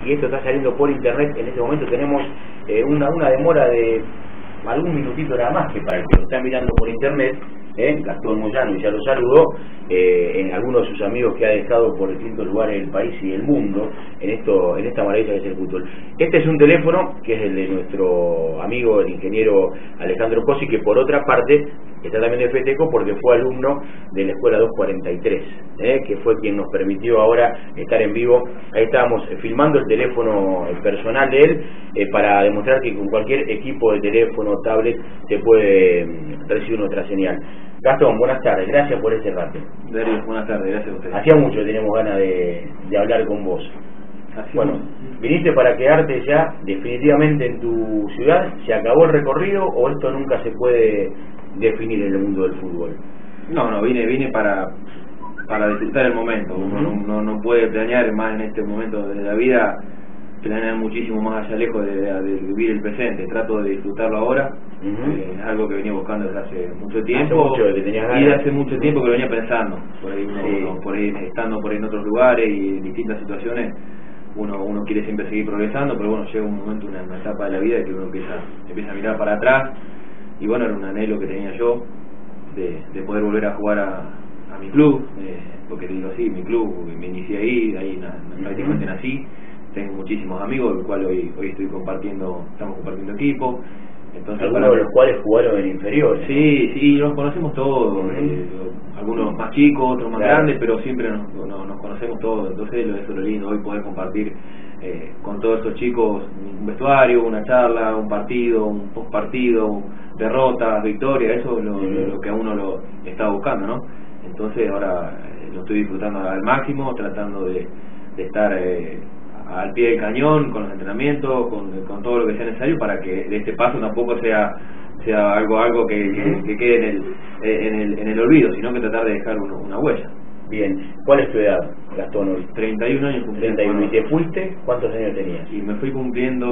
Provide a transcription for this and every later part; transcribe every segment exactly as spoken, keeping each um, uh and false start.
y esto está saliendo por internet. En este momento tenemos eh, una, una demora de algún minutito nada más, que para el que lo está mirando por internet, eh, Gastón Moyano, y ya lo saludó, eh, en algunos de sus amigos que ha dejado por distintos lugares del país y del mundo en esto, en esta maravilla que es el fútbol. Este es un teléfono que es el de nuestro amigo, el ingeniero Alejandro Cosi, que por otra parte está también de festejo porque fue alumno de la escuela doscientos cuarenta y tres, eh, que fue quien nos permitió ahora estar en vivo. Ahí estábamos eh, filmando el teléfono personal de él, eh, para demostrar que con cualquier equipo de teléfono, tablet, se puede eh, recibir nuestra señal. Gastón, buenas tardes, gracias por este rato. Darío, buenas tardes, gracias a ustedes. Hacía mucho que tenemos ganas de, de hablar con vos. Así bueno, ¿viniste para quedarte ya definitivamente en tu ciudad? ¿Se acabó el recorrido o esto nunca se puede definir en el mundo del fútbol? No, no, vine vine para para disfrutar el momento. Uno uh-huh. no, no puede planear más en este momento de la vida, planear muchísimo más allá lejos de, de, de vivir el presente. Trato de disfrutarlo ahora. Uh-huh. eh, es algo que venía buscando desde hace mucho tiempo, hace mucho que tenías ganas. Y desde hace mucho tiempo que lo venía pensando, por ahí, uno, sí. uno, por ahí estando por ahí en otros lugares y en distintas situaciones. Uno, uno quiere siempre seguir progresando, pero bueno, llega un momento, una, una etapa de la vida que uno empieza, empieza a mirar para atrás. Y bueno, era un anhelo que tenía yo de, de poder volver a jugar a, a mi club, eh, porque te digo así, mi club, me inicié ahí, ahí na, na, prácticamente nací. Tengo muchísimos amigos, los cuales hoy, hoy estoy compartiendo, estamos compartiendo equipo. Entonces, algunos de los cuales jugaron en inferiores. Sí, sí, nos conocemos todos, uh-huh. eh, algunos más chicos, otros más claro. grandes, pero siempre nos, nos, nos conocemos todos. Entonces eso es lo lindo, hoy poder compartir eh, con todos estos chicos un vestuario, una charla, un partido, un postpartido, derrotas, victorias, eso es lo, uh-huh. lo, lo que a uno lo está buscando, ¿no? Entonces ahora eh, lo estoy disfrutando al máximo, tratando de, de estar eh, al pie del cañón con los entrenamientos, con, con todo lo que sea necesario para que este paso tampoco sea sea algo algo que, que, que quede en el, en el en el olvido, sino que tratar de dejar uno, una huella. Bien, ¿cuál es tu edad, Gastón, hoy? treinta y uno años. treinta y uno. ¿Y te fuiste? ¿Cuántos años tenías? Y me fui cumpliendo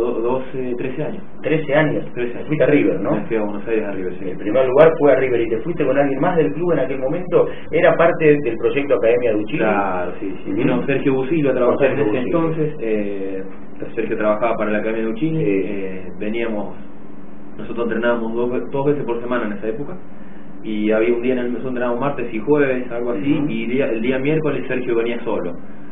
doce, trece años. trece años. trece años. Fuiste a River, ¿no? Me fui a Buenos Aires a River, sí. En primer lugar fue a River. ¿Y te fuiste con alguien más del club en aquel momento? ¿Era parte del proyecto Academia Duchini? Claro, sí, sí. Vino uh-huh. Sergio Busilo a trabajar en ese Busilo. entonces. Eh, Sergio trabajaba para la Academia Duchini. Sí. Eh, veníamos, nosotros entrenábamos dos, dos veces por semana en esa época. Y había un día en el mes entrenábamos martes y jueves, algo así, uh-huh. y día, el día miércoles Sergio venía solo.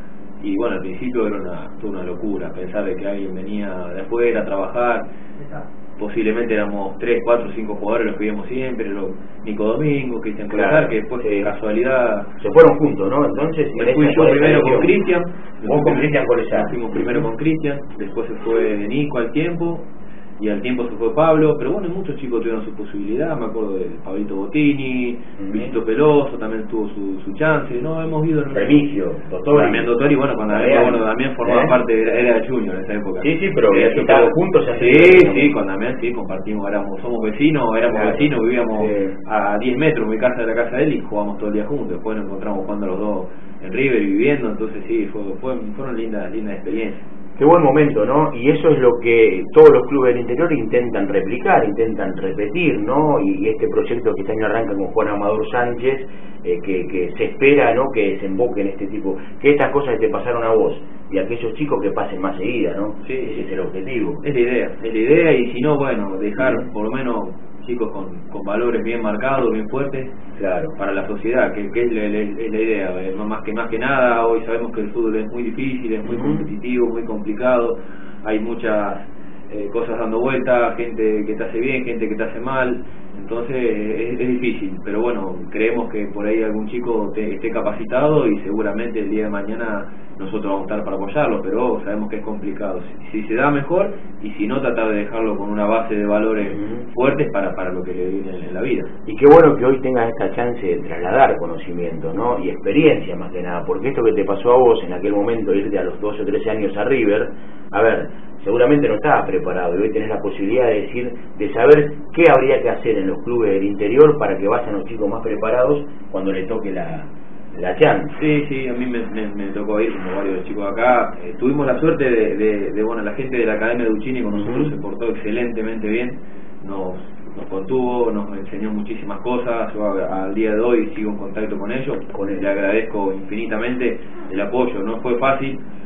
Y bueno, al principio era una, una locura pensar de que alguien venía de afuera a trabajar. Posiblemente éramos tres, cuatro, cinco jugadores los que íbamos siempre, los Nico Domingo, Cristian Colazar, claro, que después de casualidad se fueron juntos, ¿no? Entonces me fui yo primero con Cristian, vos con Cristian Colazar. Fuimos primero con Cristian, después se fue Nico al tiempo. Y al tiempo se fue Pablo, pero bueno, muchos chicos tuvieron su posibilidad. Me acuerdo de Pablito Bottini, uh-huh. Visito Peloso también tuvo su, su chance. No, hemos ido en Remigio, Doctor. También Doctor, y bueno, cuando Damián, bueno, también formaba ¿Eh? parte, era, era Junior en esa época. Sí, sí, pero eh, estaban juntos. Sí, sí, con Damián sí, compartimos, éramos, somos vecinos, éramos claro. vecinos, vivíamos sí. a diez metros mi casa de la casa de él y jugábamos todo el día juntos. Después nos encontramos jugando los dos en River y viviendo, entonces sí, fue, fue, fueron lindas, lindas experiencias. Qué buen momento, ¿no? Y eso es lo que todos los clubes del interior intentan replicar, intentan repetir, ¿no? Y, y este proyecto que este año arranca con Juan Amador Sánchez, eh, que, que se espera, ¿no?, que desemboque en este tipo, que estas cosas que te pasaron a vos y a aquellos chicos que pasen más seguida, ¿no? Sí, ese es el objetivo. Es la idea, es la idea, y si no, bueno, dejar sí. por lo menos chicos con, con valores bien marcados, bien fuertes, claro, para la sociedad, que, que es, la, la, es la idea. Eh, más que más que nada, hoy sabemos que el fútbol es muy difícil, es muy uh-huh. competitivo, muy complicado, hay muchas eh, cosas dando vuelta, gente que te hace bien, gente que te hace mal, entonces es, es difícil, pero bueno, creemos que por ahí algún chico te, esté capacitado y seguramente el día de mañana nosotros vamos a estar para apoyarlo, pero sabemos que es complicado. Si, si se da, mejor, y si no, tratar de dejarlo con una base de valores uh-huh. fuertes para, para lo que le viene en, en la vida. Y qué bueno que hoy tengas esta chance de trasladar conocimiento, ¿no? Y experiencia más que nada, porque esto que te pasó a vos en aquel momento, irte a los doce o trece años a River, a ver, seguramente no estabas preparado, y hoy tenés la posibilidad de decir, de saber qué habría que hacer en los clubes del interior para que vayan los chicos más preparados cuando le toque la la chance. Sí, sí, a mí me, me, me tocó ir como varios chicos acá. Eh, tuvimos la suerte de, de, de, bueno, la gente de la Academia Duchini con nosotros uh-huh. se portó excelentemente bien, nos, nos contuvo, nos enseñó muchísimas cosas. Yo a, al día de hoy sigo en contacto con ellos, con él le agradezco infinitamente el apoyo. No fue fácil.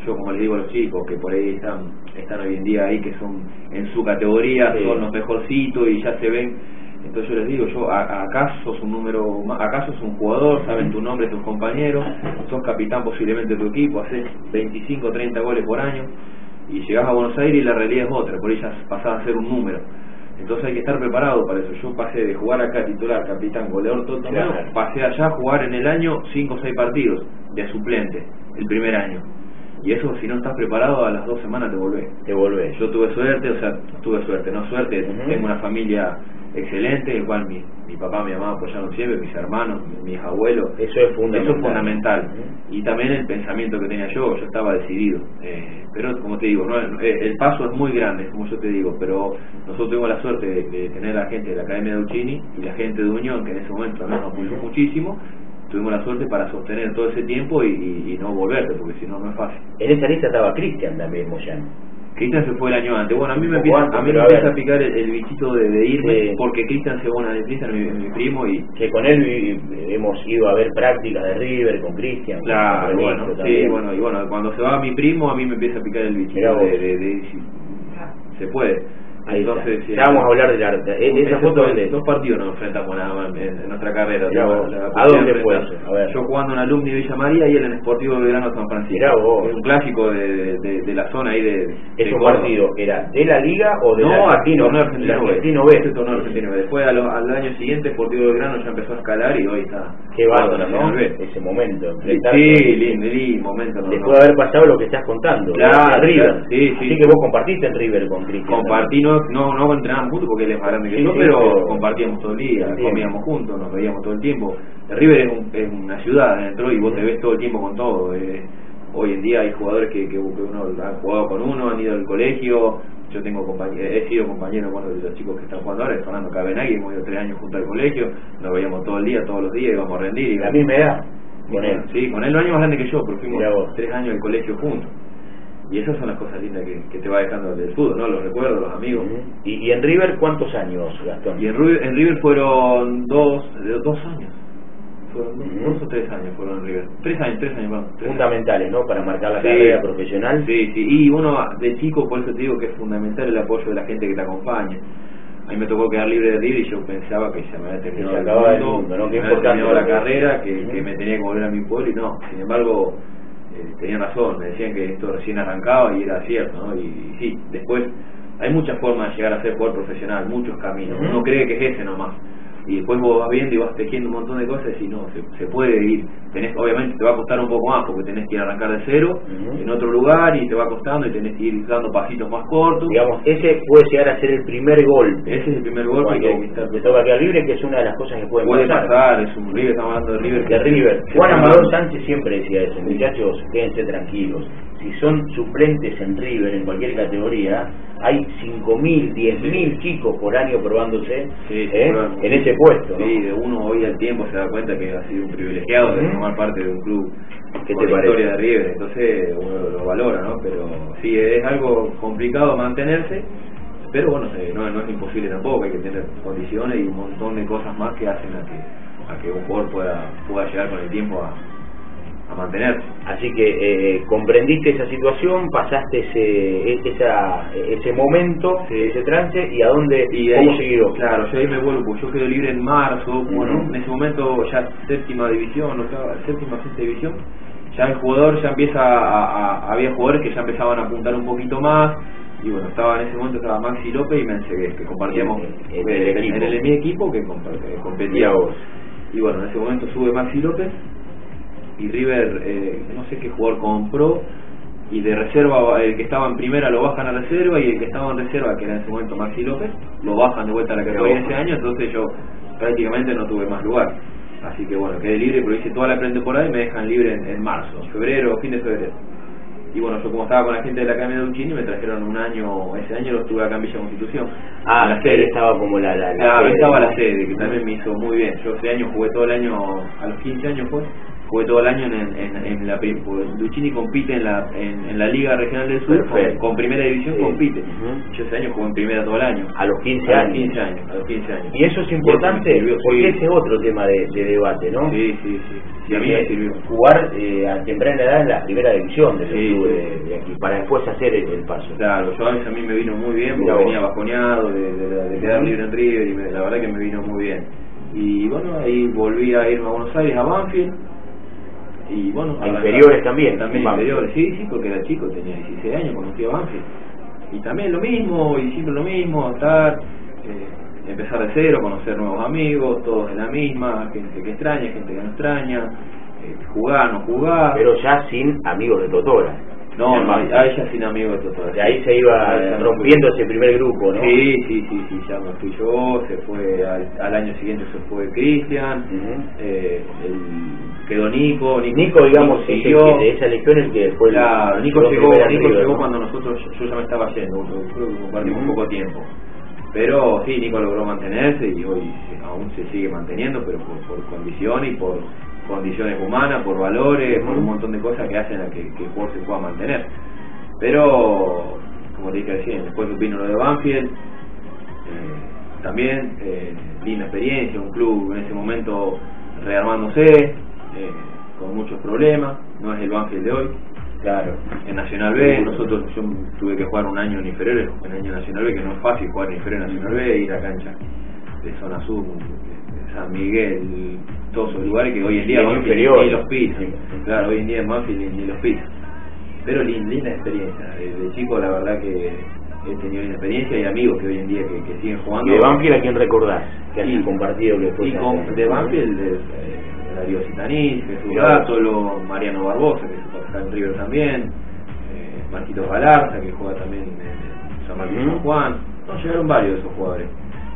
yo como les digo a los chicos que por ahí están están hoy en día ahí, que son en su categoría, sí, son los mejorcitos y ya se ven, entonces yo les digo, yo a, acá sos un número, acá sos un jugador, saben tu nombre, tus compañeros, sos capitán posiblemente de tu equipo, haces veinticinco, treinta goles por año y llegás a Buenos Aires y la realidad es otra, por ahí ya pasás a ser un número. Entonces hay que estar preparado para eso. Yo pasé de jugar acá titular, capitán, goleador, todo, claro, pasé allá a jugar en el año cinco o seis partidos de suplente el primer año. Y eso, si no estás preparado, a las dos semanas te volvés. Te volvés. Yo tuve suerte, o sea, tuve suerte, no suerte, uh-huh. Tengo una familia excelente, el cual mi, mi papá, mi mamá apoyaron siempre, mis hermanos, mis abuelos. Eso es fundamental. Eso es fundamental. Uh-huh. Y también el pensamiento que tenía yo, yo estaba decidido. Eh, pero, como te digo, no, el paso es muy grande, como yo te digo, pero nosotros tuvimos la suerte de, de tener a la gente de la Academia de Uccini y la gente de Unión, que en ese momento también nos apoyó muchísimo. Tuvimos la suerte para sostener todo ese tiempo y, y, y no volverte, porque si no, no es fácil. En esa lista estaba Cristian también, Moyano. Cristian se fue el año antes. Bueno, a mí me empieza, antes, a, mí me empieza a picar el, el bichito de, de irme, sí, porque Cristian se va a de Cristian, mi, mi primo, y que con él hemos ido a ver prácticas de River con Cristian. Claro, bueno, sí, bueno, y bueno, cuando se va mi primo, a mí me empieza a picar el bichito de, de, de, de, de, se puede. Ahí entonces, ya vamos a hablar del arte. Esa foto de dos partidos nos enfrentamos nada más en, en nuestra carrera. La, la, ¿A dónde fue eso? A ver. Yo jugando en Alumni Villa María y él en Sportivo Belgrano San Francisco. Es un clásico de, de, de la zona ahí de. ¿Es un partido? ¿Era de la liga o de no, la Argentino? No, Argentino, Argentino B. Este torneo argentino B. Después al, al año siguiente Sportivo Belgrano ya empezó a escalar y hoy está. Qué bárbaro, ¿no? Ese momento. Sí, sí, lindo, lindo momento. No, Después de haber pasado lo que estás contando. Claro, River. Sí, sí. Así que vos compartiste en River con Cristian. Compartí, no, no, no entrenábamos juntos porque él es más grande que sí, yo, sí, pero, pero compartíamos todo el día, sí, comíamos juntos, nos veíamos todo el tiempo. River es, un, es una ciudad adentro y vos te ves todo el tiempo con todo. Eh, hoy en día hay jugadores que, que, que uno ha jugado con uno, han ido al colegio. Yo tengo he sido compañero bueno, de los chicos que están jugando ahora, Fernando Cabenagui, hemos ido tres años junto al colegio, nos veíamos todo el día, todos los días, íbamos a rendir. Y la misma edad. Con él. Sí, con él, dos años más grande que yo, pero fuimos tres años al colegio juntos. Y esas son las cosas lindas que, que te va dejando del fútbol, ¿no? Los recuerdos, los amigos. Uh-huh. ¿Y, ¿Y en River cuántos años, Gastón? Y en River, en River fueron dos, dos años. Fueron dos, uh-huh. dos o tres años fueron en River. Tres años, tres años, bueno, tres fundamentales, años. ¿no? Para marcar la sí, carrera profesional. Sí, sí. Y uno de chico, por eso te digo que es fundamental el apoyo de la gente que te acompaña. A mí me tocó quedar libre de River y yo pensaba que se me había terminado el mundo, el mundo, ¿no? que me había terminado la carrera, que, uh-huh. que me tenía que volver a mi pueblo y no. Sin embargo, eh, tenían razón, me decían que esto recién arrancaba y era cierto, ¿no? Y, y sí, después hay muchas formas de llegar a ser jugador profesional, muchos caminos. Uh-huh. Uno cree que es ese nomás. Y después vos vas viendo y vas tejiendo un montón de cosas y no, se, se puede ir. Tenés, obviamente te va a costar un poco más porque tenés que ir a arrancar de cero uh-huh. en otro lugar y te va costando y tenés que ir dando pasitos más cortos. Digamos, ese puede llegar a ser el primer golpe. Ese es el primer golpe que te toca quedar libre, que es una de las cosas que pueden puede pasar. pasar. Es un River, estamos hablando de River. De River. Juan Amador Sánchez siempre decía eso, muchachos, quédense tranquilos. Si son suplentes en River, en cualquier categoría, hay cinco mil, diez mil chicos por año probándose sí, ¿eh? en ese puesto. Sí, ¿no? de uno hoy al tiempo se da cuenta que ha sido un privilegiado uh-huh. de formar parte de un club ¿Qué con te la parece? Historia de River, entonces uno lo, lo valora, ¿no? Pero sí, es algo complicado mantenerse, pero bueno, no, no es imposible tampoco, hay que tener condiciones y un montón de cosas más que hacen a que, a que un jugador pueda, pueda llegar con el tiempo a a mantenerse. Así que eh, comprendiste esa situación, pasaste ese esa, ese momento, sí. ese trance, y a dónde y cómo ahí, siguió. Claro, yo ahí me vuelvo, pues yo quedo libre en marzo, uh-huh. bueno, en ese momento ya séptima división, o sea, séptima, sexta división, ya el jugador ya empieza a, a, había jugadores que ya empezaban a apuntar un poquito más, y bueno, estaba en ese momento estaba Maxi López y Mensegués, que compartíamos en, en, el, el, en, el, en mi equipo que, que competíamos. Y bueno, en ese momento sube Maxi López y River, eh, no sé qué jugador compró, y de reserva el que estaba en primera lo bajan a reserva y el que estaba en reserva, que era en ese momento Maxi López, lo bajan de vuelta a la categoría ese año, entonces yo prácticamente no tuve más lugar. Así que bueno, quedé libre, pero hice toda la pretemporada y me dejan libre en, en marzo, febrero, fin de febrero. Y bueno, yo como estaba con la gente de la Academia de Uccini, me trajeron un año, ese año lo estuve acá en Villa Constitución. Ah, la sede estaba como la... la, la claro, sede, estaba ¿no? la sede, que también me hizo muy bien. Yo ese año jugué todo el año, a los quince años fue, jugué todo el año en, en, en la Luchini compite en la en, en la Liga Regional del Sur, con, con primera división, sí. compite. Uh-huh. Yo ese año jugué en primera todo el año. A los quince años. A los quince años, a los quince años. Y eso es importante, eso sirvió, porque sí. ese es otro tema de, de debate, ¿no? Sí, sí, sí. sí a mí me sirvió. Jugar eh, a temprana edad en la primera división de, sí, club de, de aquí, para después hacer el, el paso. Claro, yo a veces a mí me vino muy bien, porque Mira venía vos. bajoneado de, de, de, de quedar libre en River, y me, la verdad que me vino muy bien. Y bueno, ahí volví a irme a Buenos Aires, a Banfield. Y bueno, a inferiores también. También inferiores, sí, sí, porque era chico, tenía dieciséis años, conocí a Banfield. Y también lo mismo, y siempre lo mismo, estar, eh, empezar de cero, conocer nuevos amigos, todos de la misma, gente que extraña, gente que no extraña, eh, jugar, no jugar. Pero ya sin amigos de Totora. No, no, a ella sin amigos de Totora. De ahí se iba sí, rompiendo ese primer grupo, ¿no? Sí, sí, sí, sí, ya me fui yo, se fue, al, al año siguiente se fue Cristian, uh-huh. eh, el, quedó Nico, Nico, Nico digamos, siguió, de esa elección el que fue claro, el, Nico llegó, Nico llegó ¿no? cuando nosotros, yo ya me estaba yendo, creo que compartimos uh-huh. poco tiempo. Pero sí, Nico logró mantenerse y hoy aún se sigue manteniendo, pero por, por condición y por condiciones humanas, por valores, uh-huh. por un montón de cosas que hacen a que, que el jugador se pueda mantener. Pero, como te dije recién, después vino lo de Banfield, eh, también, eh, linda experiencia, un club en ese momento rearmándose, eh, con muchos problemas, no es el Banfield de hoy. Claro, en Nacional B, nosotros yo tuve que jugar un año en inferiores, en el año Nacional B, que no es fácil jugar en inferiores en Nacional B, ir a cancha de zona sur, de San Miguel, todos esos lugares que hoy en día sí, inferior, ni los pisan. Sí, sí. Claro, hoy en día es Banfield ni los pisan. Pero linda, linda experiencia, de, de chico la verdad que he tenido linda experiencia y amigos que hoy en día que, que siguen jugando. ¿Y de Banfield a quién recordás? Que has compartido que fue. Y con, de Banfield, de, eh, Darío Zitanís, Jesús Gátolo, Mariano Barbosa, que está en River también, eh, Marquitos Galarza, que juega también en San Martín San Juan. No, llegaron varios de esos jugadores.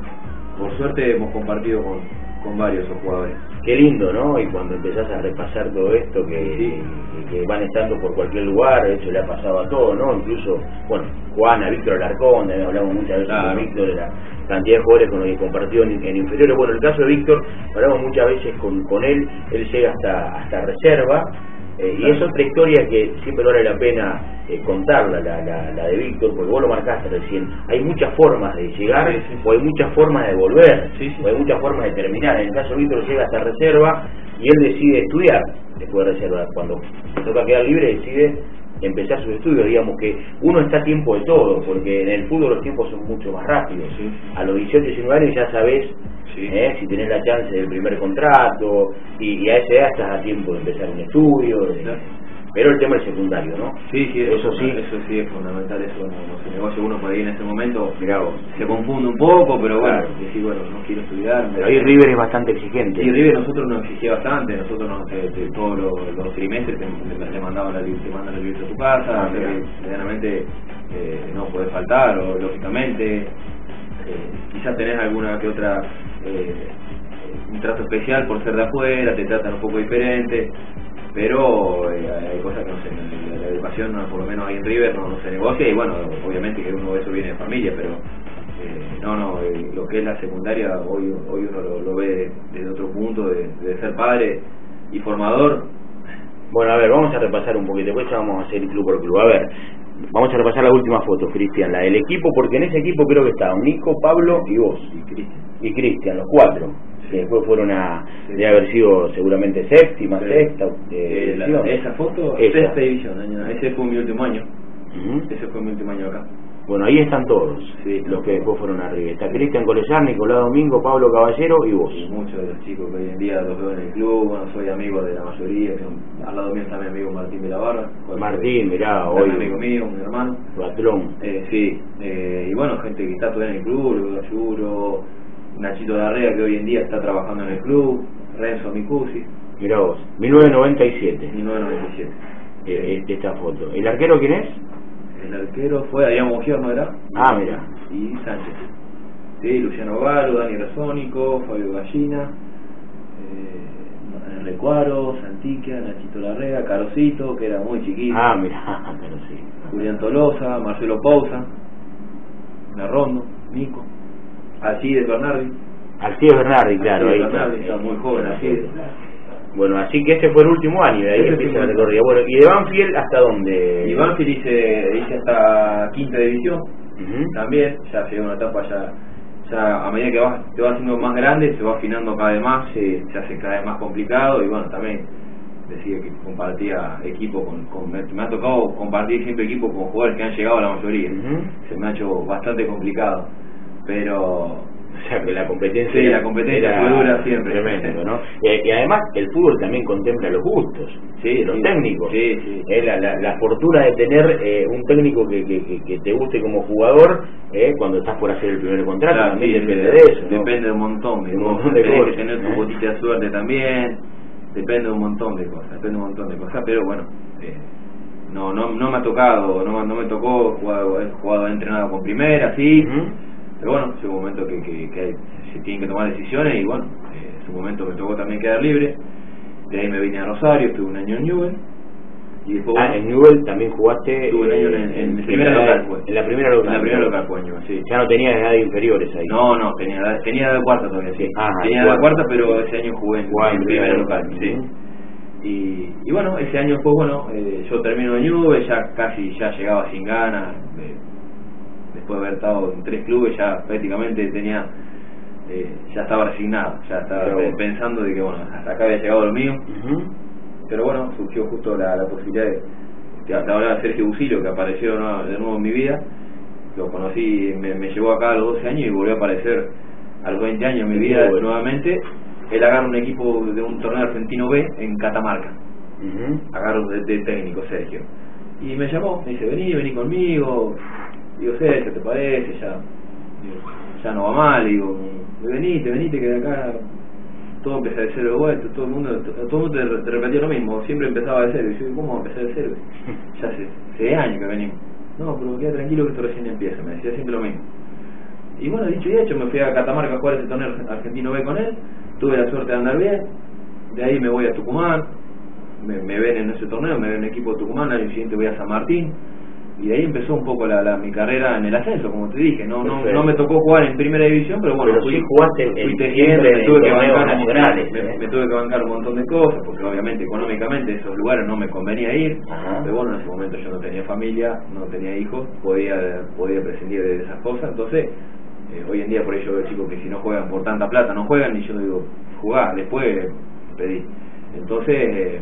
Por suerte hemos compartido con, con varios de esos jugadores. Qué lindo, ¿no? Y cuando empezás a repasar todo esto, que, sí. que, que van estando por cualquier lugar, de hecho le ha pasado a todos, ¿no? Incluso, bueno, Juana, Víctor Alarcón, hablamos muchas veces claro. con Víctor de la cantidad de jugadores con los que compartió en, en inferiores. Bueno, el caso de Víctor, hablamos muchas veces con, con él, él llega hasta, hasta reserva, eh, claro. y es otra historia que siempre vale la pena eh, contarla, la, la, la de Víctor, porque vos lo marcaste recién. Hay muchas formas de llegar, sí, sí, sí. o hay muchas formas de volver, sí, sí. o hay muchas formas de terminar. En el caso de Víctor llega hasta reserva y él decide estudiar después de reserva. Cuando toca quedar libre decide empezar sus estudios. Digamos que uno está a tiempo de todo, porque en el fútbol los tiempos son mucho más rápidos. Sí. A los dieciocho, diecinueve años ya sabés sí. eh, si tenés la chance del primer contrato, y, y a esa edad estás a tiempo de empezar un estudio, de, sí. pero el tema es secundario, ¿no? Sí, sí, eso, eso sí eso sí es fundamental, eso no, no se negocia uno por ahí en ese momento, mirá vos, se confunde un poco, pero bueno, claro. decir, bueno, no quiero estudiar. Pero ahí River es bastante exigente. Sí, River nosotros nos exigía bastante, nosotros nos, eh, de, todos los, los trimestres te, te, te mandaban la, te mandan el libro a tu casa, ah, que medianamente eh, no podés faltar, o lógicamente, eh, quizás tenés alguna que otra, eh, un trato especial por ser de afuera, te tratan un poco diferente. Pero eh, hay cosas que no se, la, la educación no, por lo menos ahí en River no, no se negocia, y bueno, obviamente que uno de eso viene de familia, pero eh, no, no, eh, lo que es la secundaria hoy hoy uno lo, lo ve desde otro punto, de, de ser padre y formador. Bueno, a ver, vamos a repasar un poquito, después ya vamos a hacer club por club. A ver, vamos a repasar la última foto, Cristian, la del equipo, porque en ese equipo creo que estaban Nico, Pablo y vos. Y Cristian. Y Cristian, los cuatro. Que después fueron a, sí. de haber sido seguramente séptima, sí. sexta. Eh, la, esa foto, esa. sexta división, año, ese fue mi último año. Uh-huh. Ese fue mi último año acá. Bueno, ahí están todos, sí, los que después fueron arriba. Está Cristian Colesar, Nicolás Domingo, Pablo Caballero y vos. Y muchos de los chicos que hoy en día los veo en el club, bueno, soy amigo de la mayoría, que son, al lado mío está mi amigo Martín de la Barra. Martín, mirá, hoy. Un amigo mío, mi hermano. Patrón. Eh, sí, eh, y bueno, gente que está todavía en el club, luego Ayuro, Nachito Darrea, que hoy en día está trabajando en el club, Renzo Micusi. Mirá vos, mil novecientos noventa y siete. mil novecientos noventa y siete. Eh, esta foto. ¿El arquero quién es? El arquero fue Adrián Mugierno, ¿era? Ah, mira. Y Sánchez. Sí, Luciano Galo, Dani Razónico, Fabio Gallina, eh, Recuaro, Santiquia, Nachito Larrea, Carosito, que era muy chiquito. Ah, mira, Carosito. Julián Tolosa, Marcelo Pousa, Narrondo, Nico, Alcides Bernardi. Alcides Bernardi, claro. Alcides Bernardi, era muy joven Alcides. Bueno, así que este fue el último año, y ahí Este empieza fue la el recorrida. Bueno, ¿y de Banfield hasta dónde? Y Banfield hice, hice hasta quinta división, Uh-huh. también, ya llegué a una etapa ya, ya a medida que vas, te vas haciendo más grande, se va afinando cada vez más, Sí. se hace cada vez más complicado, y bueno, también decía que compartía equipo con, con me, me ha tocado compartir siempre equipo con jugadores que han llegado a la mayoría. Uh-huh. Se me ha hecho bastante complicado, pero O sea, que la competencia, sí, la competencia era fue dura siempre. Tremendo, ¿no? Y, y además el fútbol también contempla los gustos, Sí, los sí. técnicos. Sí, sí. Eh, la, la, la fortuna de tener eh, un técnico que, que, que, que te guste como jugador eh, cuando estás por hacer el primer contrato, Claro, también sí, depende de, de eso, ¿no? Depende de un montón de Un cosas. montón de Tenés cosas, que tener tu ¿eh? gotita de suerte también. Depende de un montón de cosas, depende de un montón de cosas, pero bueno, eh, no, no, no me ha tocado, no, no me tocó jugar, he jugado, he entrenado con primera, sí. Uh-huh. Pero bueno, llega un momento que, que, que hay, se tienen que tomar decisiones, y bueno, eh, en su momento me tocó también quedar libre. De ahí me vine a Rosario, estuve un año en Newell, y después Ah, bueno, en Newell también jugaste. estuve un año en, en, en primera local, pues. En la primera local. En la primera local fue Newell, sí. Ya no tenías edades inferiores ahí. No, no, tenía edad, tenía edad de cuarta todavía, sí. Ah, tenía de edad de cuarta. cuarta, pero ese año jugué en, Jugaba en en primera primera local. local, sí. Ujú. Y, y bueno, ese año después, bueno, eh, yo termino en Newell, ya casi ya llegaba sin ganas, eh, después de haber estado en tres clubes, ya prácticamente tenía, eh, ya estaba resignado, ya estaba Pero bueno. pensando de que bueno, hasta acá había llegado lo mío. Uh-huh. Pero bueno, surgió justo la, la posibilidad de, de hablar de Sergio Busilio, que apareció de nuevo, de nuevo en mi vida. Lo conocí, me, me llevó acá a los doce años y volvió a aparecer a los veinte años en mi vida Bueno. nuevamente. Él agarra un equipo de un torneo argentino B en Catamarca, Uh-huh. agarro de, de técnico, Sergio. Y me llamó, me dice, vení, vení conmigo. Digo, Sergio, ¿te parece? Ya, digo, ya no va mal. Digo, venite, venite, que de acá todo empieza de cero de vuelta. Todo el mundo, todo el mundo te, te repetía lo mismo, siempre empezaba de cero. Y yo, ¿cómo va a empezar de cero? Ya hace seis años que venimos. No, pero queda tranquilo que esto recién empieza, me decía siempre lo mismo. Y bueno, dicho y hecho, me fui a Catamarca a jugar ese torneo argentino B con él. Tuve la suerte de andar bien. De ahí me voy a Tucumán. Me, me ven en ese torneo, me ven en el equipo de Tucumán. Al año siguiente voy a San Martín. Y de ahí empezó un poco la, la, mi carrera en el ascenso, como te dije. No, no, no me tocó jugar en primera división, pero bueno, pero fui, sí jugaste en, fui en tejiendo, siempre me en tuve que torneos bancar, nacionales. me, ¿eh? me tuve que bancar un montón de cosas, porque obviamente económicamente esos lugares no me convenía ir. Ajá. Pero bueno, en ese momento yo no tenía familia, no tenía hijos, podía, podía prescindir de esas cosas. Entonces, eh, hoy en día por ello veo chicos que si no juegan por tanta plata no juegan, y yo digo, jugá, después pedí. Entonces, eh,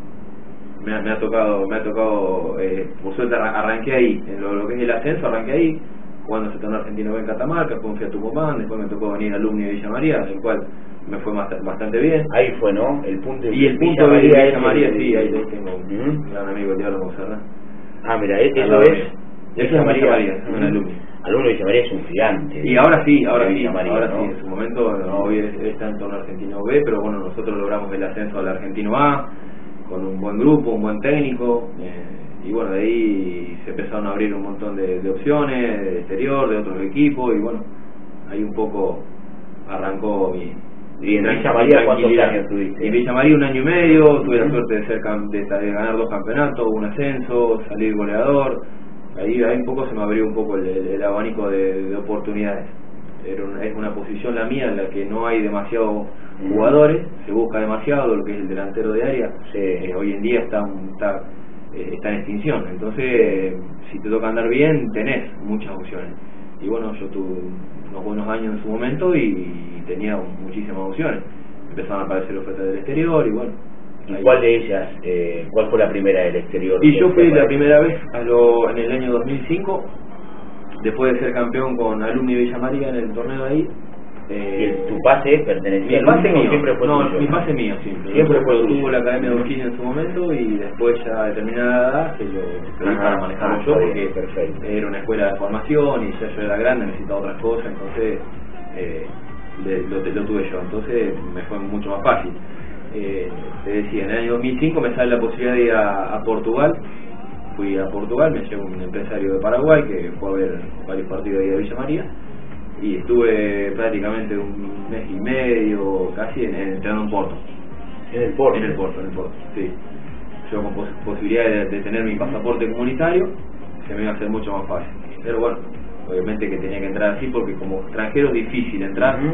me ha, me ha tocado, me ha tocado eh, por suerte arranqué ahí, en lo, lo que es el ascenso, arranqué ahí, jugando ese torneo argentino B en Catamarca, después fui a Tucumán, después me tocó venir al Alumni de Villa María, el cual me fue más, bastante bien. Ahí fue, ¿no? El punto de Y el punto de Villa, Villa María, sí, ahí tengo un ¿Mm? gran amigo, el Diablo Monserrat. Ah, mira, eso Al lado es. mío. Eso es Villa María, es un alumni. Alumno de Villa María es un gigante. Y ahora sí, ahora de sí, Villa María, ahora ¿no? sí, en su momento, no, hoy es- está en torneo argentino B, pero bueno, nosotros logramos el ascenso al argentino A, con un buen grupo, un buen técnico, eh, y bueno, de ahí se empezaron a abrir un montón de, de opciones, del exterior, de otros equipos, y bueno, ahí un poco arrancó mi... ¿Y en mi Villa María cuántos tranquilidad. años tuviste? En Villa María un año y medio, tuve la suerte de, ser, cam- de, de ganar dos campeonatos, un ascenso, salir goleador. Ahí, ahí un poco se me abrió un poco el, el, el abanico de, de oportunidades. Era una, es una posición la mía en la que no hay demasiados jugadores, se busca demasiado lo que es el delantero de área. Sí. Eh, hoy en día está, está, eh, está en extinción, entonces eh, si te toca andar bien tenés muchas opciones. Y bueno, yo tuve unos buenos años en su momento y, y tenía muchísimas opciones. Empezaron a aparecer ofertas del exterior y bueno. ¿Y ahí- cuál de ellas, eh, cuál fue la primera del exterior? Y yo fui ¿Cuál? la primera vez a lo, en el año dos mil cinco, después de ser campeón con Alumni Villa María en el torneo de ahí. ¿Y Eh, el- tu pase pertenecía mi al pase último o mío, siempre fue no, tuyo? mi pase mío siempre. Siempre fue Lo tuyo. tuvo la Academia de Urquini en su momento y después ya a determinada edad que yo pedí Ajá, para manejarlo ah, yo está porque bien, perfecto. era una escuela de formación y ya yo era grande, necesitaba otras cosas, entonces eh, le- lo, lo tuve yo, entonces me fue mucho más fácil. Eh, te decía, en el año dos mil cinco me sale la posibilidad de ir a, a Portugal. Fui a Portugal, me llevó un empresario de Paraguay que fue a ver varios partidos ahí de Villa María y estuve prácticamente un mes y medio casi en, en, entrenando en Porto. En el Porto. En el Porto, en el Porto, sí. Yo con pos posibilidad de, de tener mi pasaporte comunitario se me iba a hacer mucho más fácil. Pero bueno, obviamente que tenía que entrar así porque como extranjero es difícil entrar, Ujú.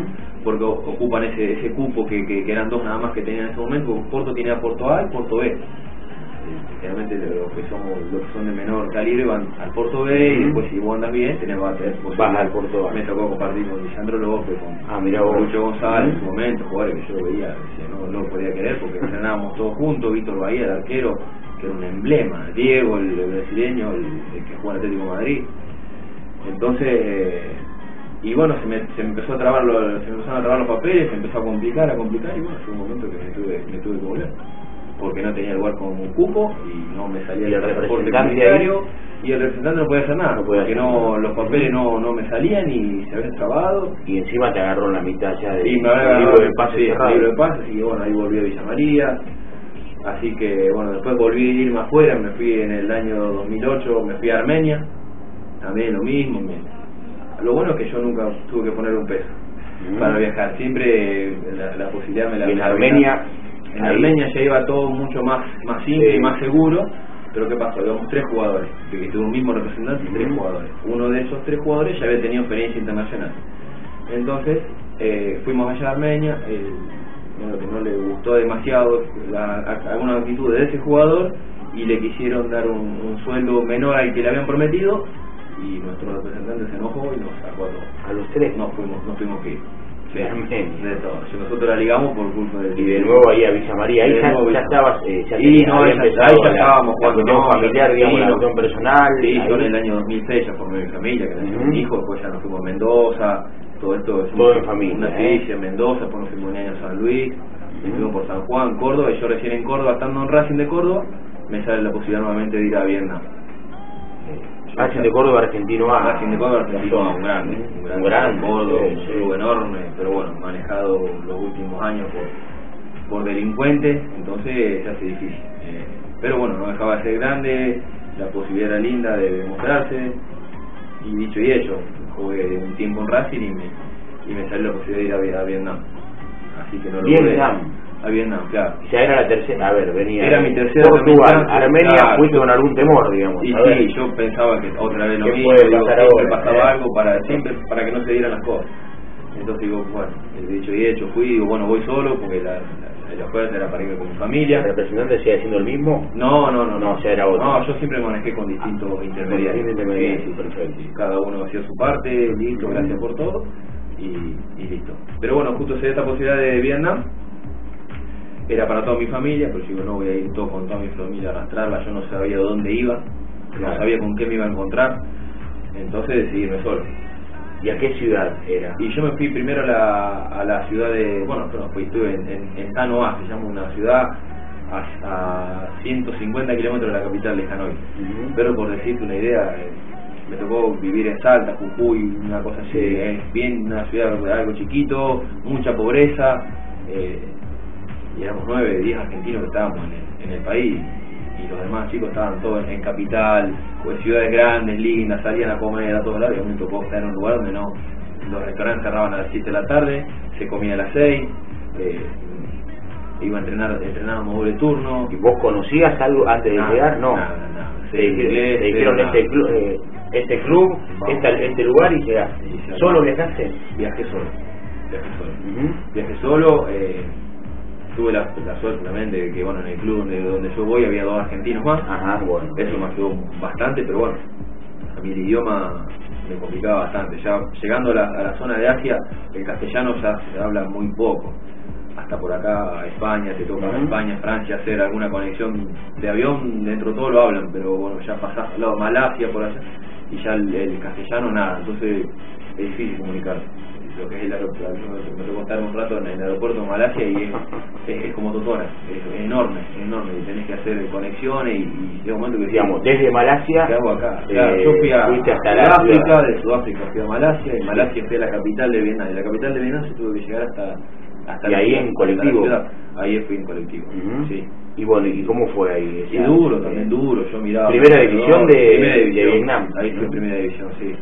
porque ocupan ese ese cupo que, que, que eran dos nada más que tenían en ese momento, porque Porto tenía Porto A y Porto B. Generalmente los que somos los que son de menor calibre van al Porto B y después si vos andas bien tenés vas vas al Porto A. Me tocó compartir con Lisandro López, con ah, mira vos. Lucho González en su momento, jugadores que yo veía, decía, no, no lo podía querer porque entrenábamos todos juntos, Víctor Bahía, el arquero, que era un emblema, Diego, el, el brasileño, el, el que juega en Atlético de Madrid. Entonces, eh, y bueno, se me, se me empezó a trabar los, se me empezaron a trabar los papeles, se empezó a complicar, a complicar, y bueno, fue un momento que me tuve, me tuve que volver. Porque no tenía lugar con un cupo y no me salía el, el representante comunitario y el representante no podía hacer nada, no podía porque hacer no nada. Los papeles no, no me salían y se habían trabado. Y encima te agarró en la mitad ya de y me había libro de pases sí, cerrado. libro de pases y bueno, ahí volví a Villa María. Así que bueno, después volví a irme afuera, me fui en el año dos mil ocho, me fui a Armenia, también lo mismo. Me... Lo bueno es que yo nunca tuve que poner un peso mm. para viajar, siempre la, la posibilidad me la... Y en Armenia... En ahí. Armenia ya iba todo mucho más más simple sí. y más seguro, pero ¿qué pasó? Habíamos tres jugadores, que tuvo un mismo representante y tres mm. jugadores. Uno de esos tres jugadores ya había tenido experiencia internacional. Entonces, eh, fuimos allá a Armenia, eh, bueno, que no le gustó demasiado la, a, alguna actitud de ese jugador y le quisieron dar un, un sueldo menor al que le habían prometido y nuestro representante se enojó y nos sacó a todos. ¿A los tres? No fuimos, no tuvimos que ir. De Armenia. De todo. Si nosotros la ligamos por culpa de... Y de nuevo ahí a Villa María, ahí ya, ya estabas, eh, ya, y no, ya, empezado ahí ya estábamos la cuestión no, familiar, digamos, sí, la cuestión personal. Sí, yo en el año dos mil seis ya formé mi familia, que nació uh -huh. mi hijo, después ya nos fuimos a Mendoza, todo esto es todo en familia. Una iglesia en Mendoza, después nos fuimos un año a San Luis, uh -huh. fuimos por San Juan, Córdoba, y yo recién en Córdoba, estando en Racing de Córdoba, me sale la posibilidad nuevamente de ir a Vietnam. Racing de Córdoba, Argentino A. Racing de Córdoba, Argentino A, un grande, un gran, un gran gordo, sí, un club enorme, pero bueno, manejado los últimos años por, por delincuentes, entonces se hace difícil. Eh, pero bueno, no dejaba de ser grande, la posibilidad era linda de demostrarse, y dicho y hecho, jugué un tiempo en Racing y me, y me salió la posibilidad de ir a, a Vietnam. Así que no lo Vietnam. A Vietnam, claro. Ya era la tercera, a ver, venía. Era mi tercera. Portugal, Armenia, claro. Fuiste con algún temor, digamos. Y a ver. sí, yo pensaba que otra vez lo mismo, puede digo, pasar siempre ahora, pasaba ¿eh? algo para siempre para que no se dieran las cosas. Entonces digo, bueno, de hecho y hecho, fui, digo, bueno, voy solo porque la, la, la oferta era para irme con mi familia. ¿El representante sigue siendo el mismo? No, no, no, no, no, ya era otro. No, yo siempre manejé con distintos ah, intermediarios. intermediarios. Sí, sí, perfecto. Cada uno hacía su parte, listo, gracias por todo, y, y listo. Pero bueno, justo se dio esta posibilidad de Vietnam. Era para toda mi familia, pero yo no voy a ir todo con toda mi familia a arrastrarla, yo no sabía dónde iba, claro. No sabía con qué me iba a encontrar, entonces decidí irme solo. ¿Y a qué ciudad era? Y yo me fui primero a la, a la ciudad de, bueno, no, fui, estuve en, en, en Tanoa, se llama una ciudad a, a ciento cincuenta kilómetros de la capital de Hanoi, uh-huh. Pero por decirte una idea, eh, me tocó vivir en Salta, Jujuy, una cosa así, sí. eh, bien, una ciudad algo chiquito, mucha pobreza, eh, y éramos nueve, diez argentinos que estábamos en el, en el país y los demás chicos estaban todos en, en capital, pues ciudades grandes, lindas, salían a comer a todos lados y a mí me tocó estar en un lugar donde no, los restaurantes cerraban a las siete de la tarde, se comía a las seis, eh, iba a entrenar, entrenábamos doble turno. ¿Y vos conocías algo antes de nada, llegar? No. Nada, nada. Te, inglés, te dijeron este club, eh, este club, este, este lugar y llegaste. Y ¿Solo viajaste? Viajé solo, viajé solo, uh-huh. viajé solo, eh, tuve la, la suerte también de que bueno en el club donde, donde yo voy había dos argentinos más. Ajá, bueno. Eso me ayudó bastante, pero bueno, a mí el idioma me complicaba bastante. Ya llegando a la, a la zona de Asia, el castellano ya se habla muy poco. Hasta por acá a España, te toca uh-huh. a España, Francia, hacer alguna conexión de avión, dentro de todo lo hablan, pero bueno, ya pasás al lado Malasia por allá y ya el, el castellano nada, entonces es difícil comunicar. Lo que es el aeropuerto, me tocó estar un rato en el aeropuerto de Malasia y es, es, es como dos horas, es enorme, es enorme, y tenés que hacer conexiones y, y llega un momento que digamos, desde Malasia, ¿qué hago acá? Eh, claro, yo fui a, a Sudáfrica, de Sudáfrica fui a Malasia, y Malasia fui a la capital de Vietnam, y la capital de Vietnam se tuve que llegar hasta hasta y ahí ciudad, en colectivo, ahí fui en colectivo, uh-huh. Sí. Y bueno, ¿y cómo fue ahí? Y duro, también duro, yo miraba. Primera división de, primera división, de Vietnam. Ahí fue en primera división, sí.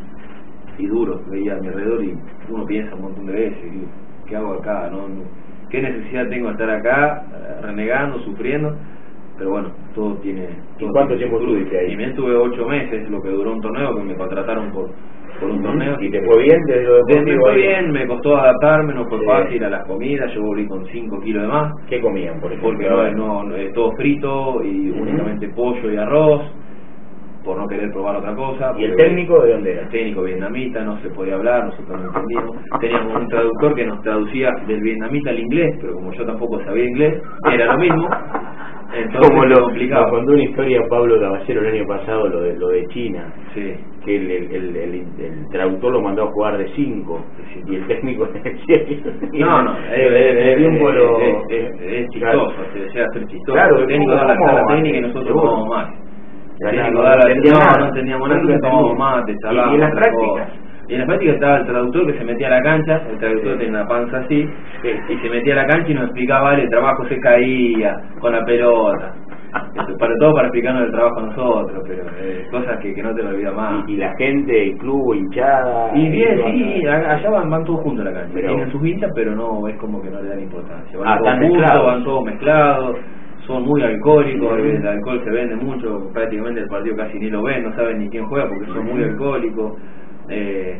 Y duro, veía a mi alrededor y uno piensa un montón de veces, digo, ¿qué hago acá? ¿No? ¿Qué necesidad tengo de estar acá, renegando, sufriendo? Pero bueno, todo tiene... Todo ¿Y cuánto tiene tiempo estuviste ahí? Y me estuve ocho meses, lo que duró un torneo, que me contrataron por por un torneo. ¿Y te fue bien desde lo deportivo? Me fue ahí? bien, me costó adaptarme, no fue Sí. fácil a las comidas, yo volví con cinco kilos de más. ¿Qué comían, por ejemplo? Porque no, no, no, es todo frito y uh-huh. únicamente pollo y arroz, por no querer probar otra cosa. ¿Y el técnico de dónde era? El técnico vietnamita, no se podía hablar, nosotros no entendíamos. Teníamos un traductor que nos traducía del vietnamita al inglés, pero como yo tampoco sabía inglés, era lo mismo. Entonces, como lo, complicado. Lo contó una historia Pablo Caballero el año pasado, lo de, lo de China, sí. que el, el, el, el, el traductor lo mandó a jugar de cinco sí. y el técnico decía que no, no, el tiempo es, lo... es, es, es chistoso, claro. Se desea hacer chistoso. Claro, el técnico da la, la técnica y nosotros tomamos mate. No, no, no, la, entendía no, nada. no entendíamos nada, nosotros tomábamos mate, charlábamos. ¿Y en las prácticas? Y en la práctica estaba el traductor que se metía a la cancha, el traductor sí. tenía una panza así, sí. y se metía a la cancha y nos explicaba, el trabajo se caía con la pelota. Eso, para todo para explicarnos el trabajo a nosotros, pero eh, cosas que, que no te lo olvidas más. Y, y la gente, el club, hinchada. Y bien, sí, a, allá van, van todos juntos a la cancha. Pero, tienen sus hinchas, pero no, es como que no le dan importancia. Van ah, todos juntos, mezclados. van todos mezclados, son muy alcohólicos, mm. el alcohol se vende mucho, prácticamente el partido casi ni lo ven, no saben ni quién juega porque son mm. muy alcohólicos. Eh,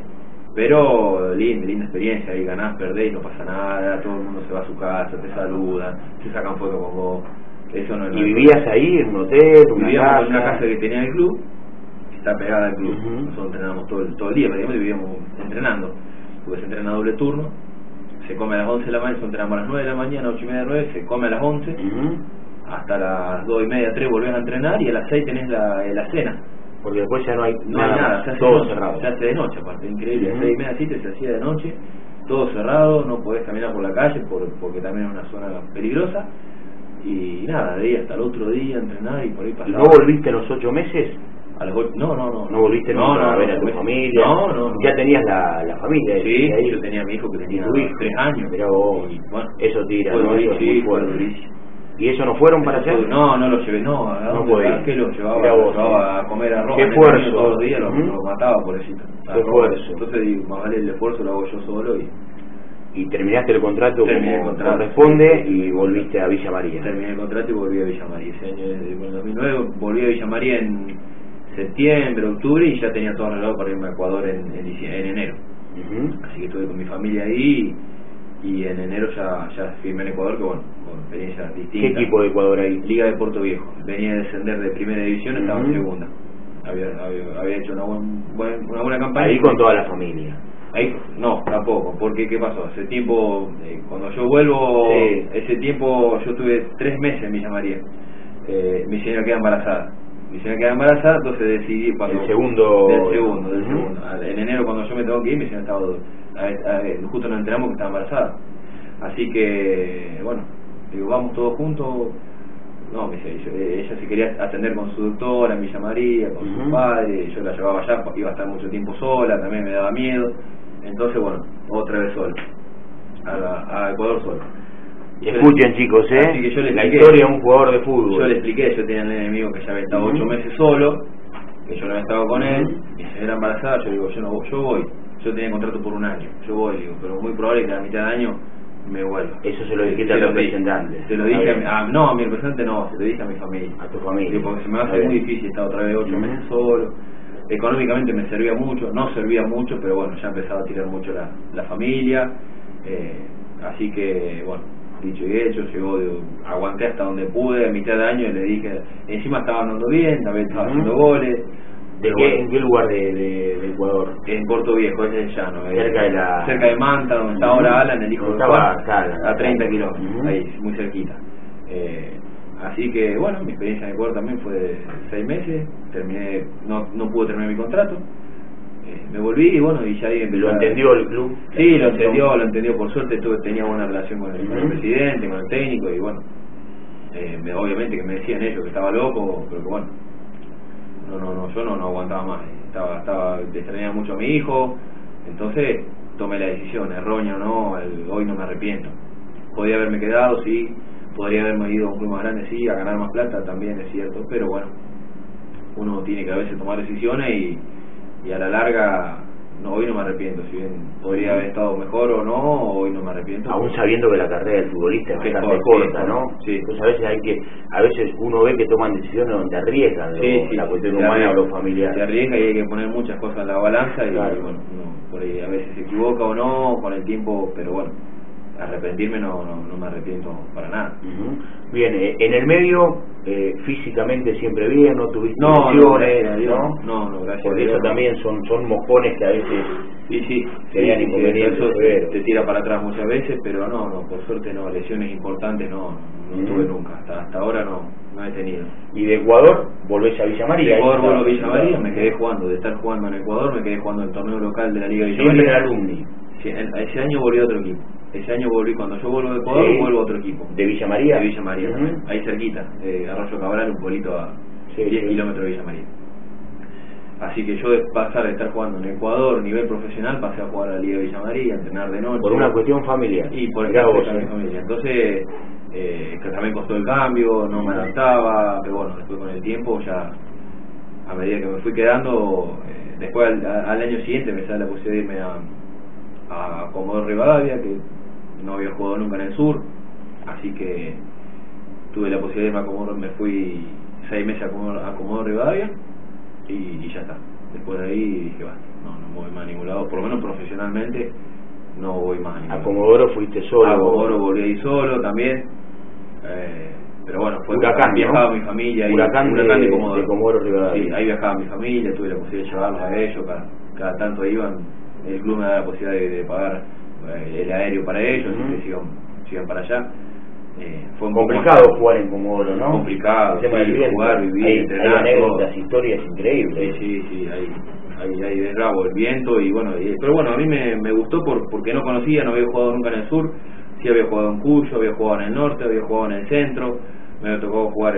Pero linda, linda experiencia, ahí ganás, perdés y no pasa nada, todo el mundo se va a su casa, te saludan, se sacan fotos con vos. Eso no, ¿Y no vivías ahí, en un hotel, una vivíamos casa? en una casa que tenía el club, que está pegada al club. Uh-huh. Nosotros entrenábamos todo el, todo el día, prácticamente vivíamos entrenando. Porque se entrena doble turno, se come a las once de la mañana, nosotros entrenamos a las nueve de la mañana, ocho y media, nueve, se come a las once, uh-huh. hasta las dos y media, tres volvés a entrenar y a las seis tenés la, la cena. Porque después ya no hay no nada, hay nada, se hace todo noche, cerrado. Se hace de noche, aparte, increíble. Uh-huh. A seis y media, siete se hacía de noche, todo cerrado, no podés caminar por la calle por, porque también es una zona peligrosa. Y nada, de ahí hasta el otro día entrenar y por ahí pasar. ¿Y no volviste a los ocho meses? A los ocho, no, no, no. ¿No volviste no, nunca no, a ver no, a tu no, familia? No, no. ¿Ya tenías la, la familia? Sí, ahí? yo tenía a mi hijo que tenía hijo? tres años. Mirá vos, y, bueno, eso tira, fue ¿no? Eso es sí, muy fue fuerte. durísimo. ¿Y eso no fueron para allá? No, no lo llevé, no. ¿A no dónde? ¿A qué lo llevaba? Mirá vos, lo llevaba a comer arroz. ¡Qué esfuerzo! Todos los días lo, ¿Mm? lo mataba, pobrecito. ¡Qué esfuerzo! Entonces digo, más vale el esfuerzo, lo hago yo solo y... Y terminaste el contrato Terminé como el contrato, corresponde sí, y volviste a Villa María. Terminé el contrato y volví a Villa María. Ese año, en dos mil nueve, volví a Villa María en septiembre, octubre y ya tenía todo arreglado para irme a Ecuador en, en, en enero. Uh-huh. Así que estuve con mi familia ahí y en enero ya, ya firmé en Ecuador, que bueno, con experiencias distintas. ¿Qué equipo de Ecuador ahí? Liga de Puerto Viejo. Venía a descender de primera división, estaba uh-huh. en segunda. Había, había, había hecho una, buen, buen, una buena campaña. Ahí con toda la familia. Ahí, no, tampoco, porque ¿qué pasó? Hace tiempo, eh, cuando yo vuelvo, sí. ese tiempo yo tuve tres meses en Villa María. Eh, mi señora queda embarazada. Mi señora queda embarazada, entonces decidí cuando... El segundo... Del segundo, del uh-huh. segundo. En enero cuando yo me tengo que ir, mi señora estaba... A, a, justo nos enteramos que estaba embarazada. Así que, bueno, digo, vamos todos juntos. No, me dice, ella se quería atender con su doctora en Villa María, con uh-huh. su padre, yo la llevaba allá, iba a estar mucho tiempo sola, también me daba miedo. Entonces, bueno, otra vez solo, a, la, a Ecuador solo. Escuchen, chicos, ¿eh? Así que yo le la expliqué, historia de un jugador de fútbol. Yo le expliqué, yo tenía un enemigo que ya había estado ocho uh-huh. meses solo, que yo no había estado con él, uh-huh. y se era embarazada, yo digo, yo no yo voy, yo tenía contrato por un año, yo voy, digo, pero muy probable que a la mitad de año me vuelva. Eso se lo dijiste al representante. Se lo dije a mi, a, no, a mi representante no, se lo dije a mi familia. A tu familia. Digo, porque se me va a hacer muy difícil estar otra vez ocho uh-huh. meses solo. Económicamente me servía mucho, no servía mucho, pero bueno, ya empezaba a tirar mucho la, la familia, eh, así que bueno, dicho y hecho, llegó, de, aguanté hasta donde pude, a mitad de año y le dije, encima estaba andando bien, también estaba uh-huh. haciendo goles. ¿De qué, bueno, en qué lugar de, de, de Ecuador? En Puerto Viejo, es el llano, cerca eh, de la... cerca de Manta, donde está ahora Alan, el hijo de Juan, a treinta kilómetros, uh-huh. ahí, muy cerquita. Eh, Así que bueno, mi experiencia en Ecuador también fue de seis meses, terminé, no, no pude terminar mi contrato, eh, me volví y bueno, y ya ahí empezó. ¿Lo entendió el club? Sí, lo entendió, lo entendió, por suerte tuve, tenía buena relación con el, uh-huh. con el presidente, con el técnico y bueno, eh, me, obviamente que me decían ellos que estaba loco, pero que bueno, no, no, no, yo no, no aguantaba más, estaba, estaba, extrañaba mucho a mi hijo, entonces tomé la decisión, errónea o no, el, hoy no me arrepiento, podía haberme quedado, sí. Podría haberme ido a un club más grande, sí, a ganar más plata, también es cierto, pero bueno, uno tiene que a veces tomar decisiones y, y a la larga no, hoy no me arrepiento, si bien podría haber estado mejor o no, hoy no me arrepiento. Aún sabiendo que la carrera del futbolista es Que bastante es corta, corta, ¿no? sí. Entonces a veces hay que, a veces uno ve que toman decisiones donde arriesgan Sí, lo, sí, la cuestión se humana arriesga, o lo familiar. se arriesga y hay que poner muchas cosas en la balanza y, Claro. y bueno, no, por ahí a veces se equivoca o no con el tiempo, pero bueno, arrepentirme no, no, no me arrepiento para nada. Uh-huh. Bien, eh, en el medio, eh, físicamente siempre bien, no tuviste No, no, lesiones, gracias a Dios, ¿no? no, no, gracias Porque a Dios. eso también son, son mojones que a veces Sí, sí, serían sí, sí, inconvenientes eso severos. te tira para atrás muchas veces, pero no, no, por suerte no, lesiones importantes no, no Mm. tuve nunca, hasta hasta ahora no, no he tenido. Y de Ecuador volvés a Villa María. De Ecuador ahí vuelvo a está. Villa María, me quedé jugando, de estar jugando en Ecuador, me quedé jugando en el torneo local de la Liga Villa Siempre María. en Alumni. Sí, en- ese año volví a otro equipo, ese año volví, cuando yo vuelvo de Ecuador, Sí. vuelvo a otro equipo. ¿De Villa María? De Villa María Ujú. también, ahí cerquita, eh, Arroyo Cabral, un pueblito a Sí, diez sí. kilómetros de Villa María. Así que yo de pasar de estar jugando en Ecuador a nivel profesional pasé a jugar a la Liga de Villa María, a entrenar de noche. Por una cuestión familiar. Y por Mirá ejemplo, vos, también ¿eh? familia. Entonces, eh, que también costó el cambio, no me adaptaba, pero bueno, después con el tiempo ya, a medida que me fui quedando, eh, después al, a- al año siguiente me sale la posibilidad de irme a, a Comodoro Rivadavia, que no había jugado nunca en el sur, así que tuve la posibilidad de irme a Comodoro, me fui seis meses a Comodoro, a Comodoro Rivadavia y, y ya está. Después de ahí dije, va, no, no voy más a ningún lado, por lo menos profesionalmente no voy más a ningún A lado. Comodoro fuiste solo. A Comodoro volví ahí solo también, eh, pero bueno, fue Huracán, viajaba ¿no? mi familia ahí, Huracán de- de Comodoro. de Comodoro Rivadavia. Sí, ahí viajaba mi familia, tuve la posibilidad de llevarlos a ellos, cada, cada tanto iban, el club me daba la posibilidad de, de pagar eh, el aéreo para ellos, Ujú. y que sigan, sigan para allá. Eh, fue un Complicado poco más- jugar en Comodoro, ¿no? Complicado, El tema sí, del viento. jugar, vivir, hay, entrenar, hay anécdotas, todo. historias increíbles. Sí, sí, sí, ahí, ahí, ahí de bravo el viento y bueno, y- pero bueno, a mí me, me gustó por, porque no conocía, no había jugado nunca en el sur, sí había jugado en Cuyo, había jugado en el norte, había jugado en el centro, me había tocado jugar,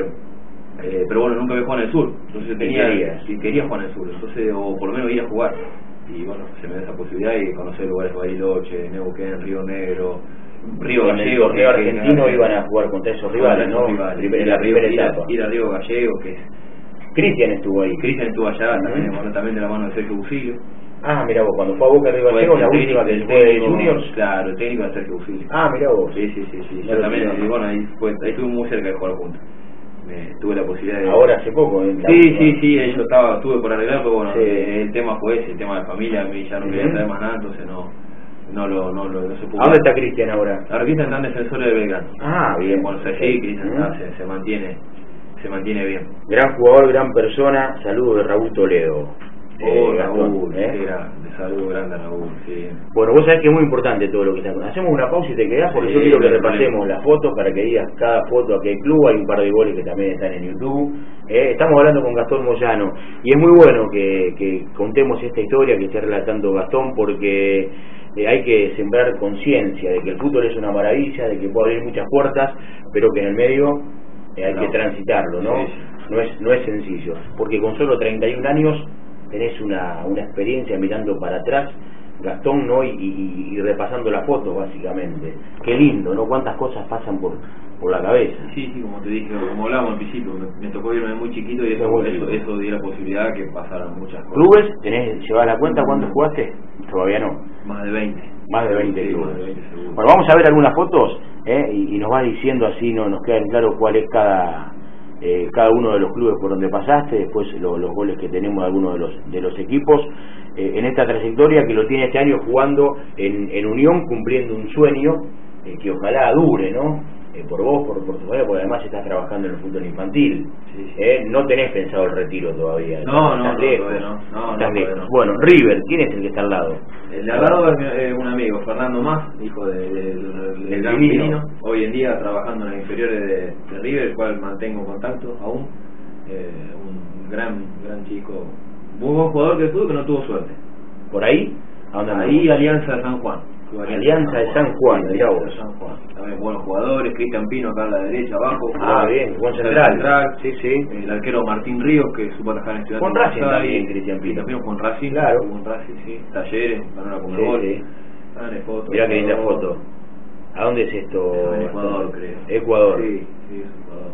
eh, pero bueno, nunca había jugado en el sur, entonces tenía, querías? sí, quería jugar en el sur, entonces, o por lo menos ir a jugar, y bueno, se me da esa posibilidad y conocer lugares, Bariloche, Neuquén, Río Negro, Río En el Gallego. torneo que- que- argentino que- iban a jugar contra esos rivales, ¿no? rivales, Primer- En ir a la Río- primera ir a- etapa. Ir a Río Gallego, que es Cristian estuvo ahí. Cristian estuvo allá, Ujú. también, bueno, también de la mano de Sergio Busilio. Ah, mira vos, cuando fue a Boca Río Gallegos, la el última que técnico- fue de técnico- Juniors. Claro, el técnico de Sergio Busilio. Ah, mira vos. Sí, sí, sí, sí. No Yo lo también, sabía. y bueno, ahí, fue, ahí estuve muy cerca de jugar juntos. Me, tuve la posibilidad de... Ahora hace poco, ¿eh? La Sí, última. sí, sí, yo estaba, estuve por arreglar, pero bueno, Sí. eh, el tema fue ese, el tema de familia, a mí ya no quería Ujú. saber más nada, entonces no, no lo, no lo, no se pudo. ¿A dónde está Cristian ahora? Ahora Cristian está en Defensores de Belgrano. Ah, bien. Bueno, o sea, sí, Cristian Ujú. está, se, se mantiene, se mantiene bien. Gran jugador, gran persona. Saludos de Raúl Toledo. Oh, Eh, Gastón, Raúl, ¿eh? qué grande, saludo grande a Raúl, sí. Bueno, vos sabés que es muy importante todo lo que está. Hacemos una pausa y te quedás porque Sí, yo quiero que no hay repasemos problema. las fotos para que digas cada foto a qué club. Hay un par de goles que también están en YouTube. Eh, estamos hablando con Gastón Moyano y es muy bueno que, que contemos esta historia que está relatando Gastón porque eh, hay que sembrar conciencia de que el fútbol es una maravilla, de que puede abrir muchas puertas, pero que en el medio eh, hay No. que transitarlo, ¿no? Sí, sí. No es, no es sencillo, porque con solo treinta y un años tenés una, una experiencia mirando para atrás, Gastón, ¿no? Y, y, y repasando las fotos, básicamente. Qué lindo, ¿no? Cuántas cosas pasan por, por la cabeza. Sí, sí, como te dije, como hablábamos al principio, me, me tocó irme muy chiquito y eso, Muy eso, chiquito. eso dio la posibilidad que pasaran muchas cosas. ¿Clubes? ¿Tenés, llevás la cuenta cuándo jugaste? Todavía no. Más de veinte. Más de veinte Sí, clubes. más de veinte seguro. Bueno, vamos a ver algunas fotos ¿eh? y, y nos vas diciendo así, no nos queda en claro cuál es cada eh, cada uno de los clubes por donde pasaste, después lo, los goles que tenemos de algunos de los de los equipos eh, en esta trayectoria que lo tiene este año jugando en, en Unión, cumpliendo un sueño eh, que ojalá dure, ¿no? Eh, por vos, por, por tu familia, porque además estás trabajando en el fútbol infantil. Sí, sí. Eh, no tenés pensado el retiro todavía. No, no, estás no, lejos, todavía no. No, estás no, todavía lejos. no. Bueno, River, ¿quién es el que está al lado? El de al lado es eh, un amigo, Fernando Más, hijo de, de, de, de- del gran Divino. Divino. Hoy en día trabajando en las inferiores de, de River, el cual mantengo contacto aún. Eh, un gran, gran chico, muy buen jugador que tuvo, que no tuvo suerte. ¿Por ahí? ¿A dónde Ahí andamos? Alianza de San Juan. Alianza de San Juan, Sí, mirá Alianza vos. de San Juan. También buenos jugadores, Cristian Pino acá a la derecha, abajo. Ah, jugaba- bien, buen central. central. Sí, sí. El arquero Martín Ríos, que supo atajar en Estudiantes. Con Racing de Buenos también, Aires. Cristian Pino. Sí, también con Racing. Claro. Con Racing, sí. Talleres, ganó la Sí, Conmebol. sí. Ah, en foto. Mirá qué linda Ecuador. foto. ¿A dónde es esto? En Ecuador, creo. Ecuador. Sí, sí, es Ecuador.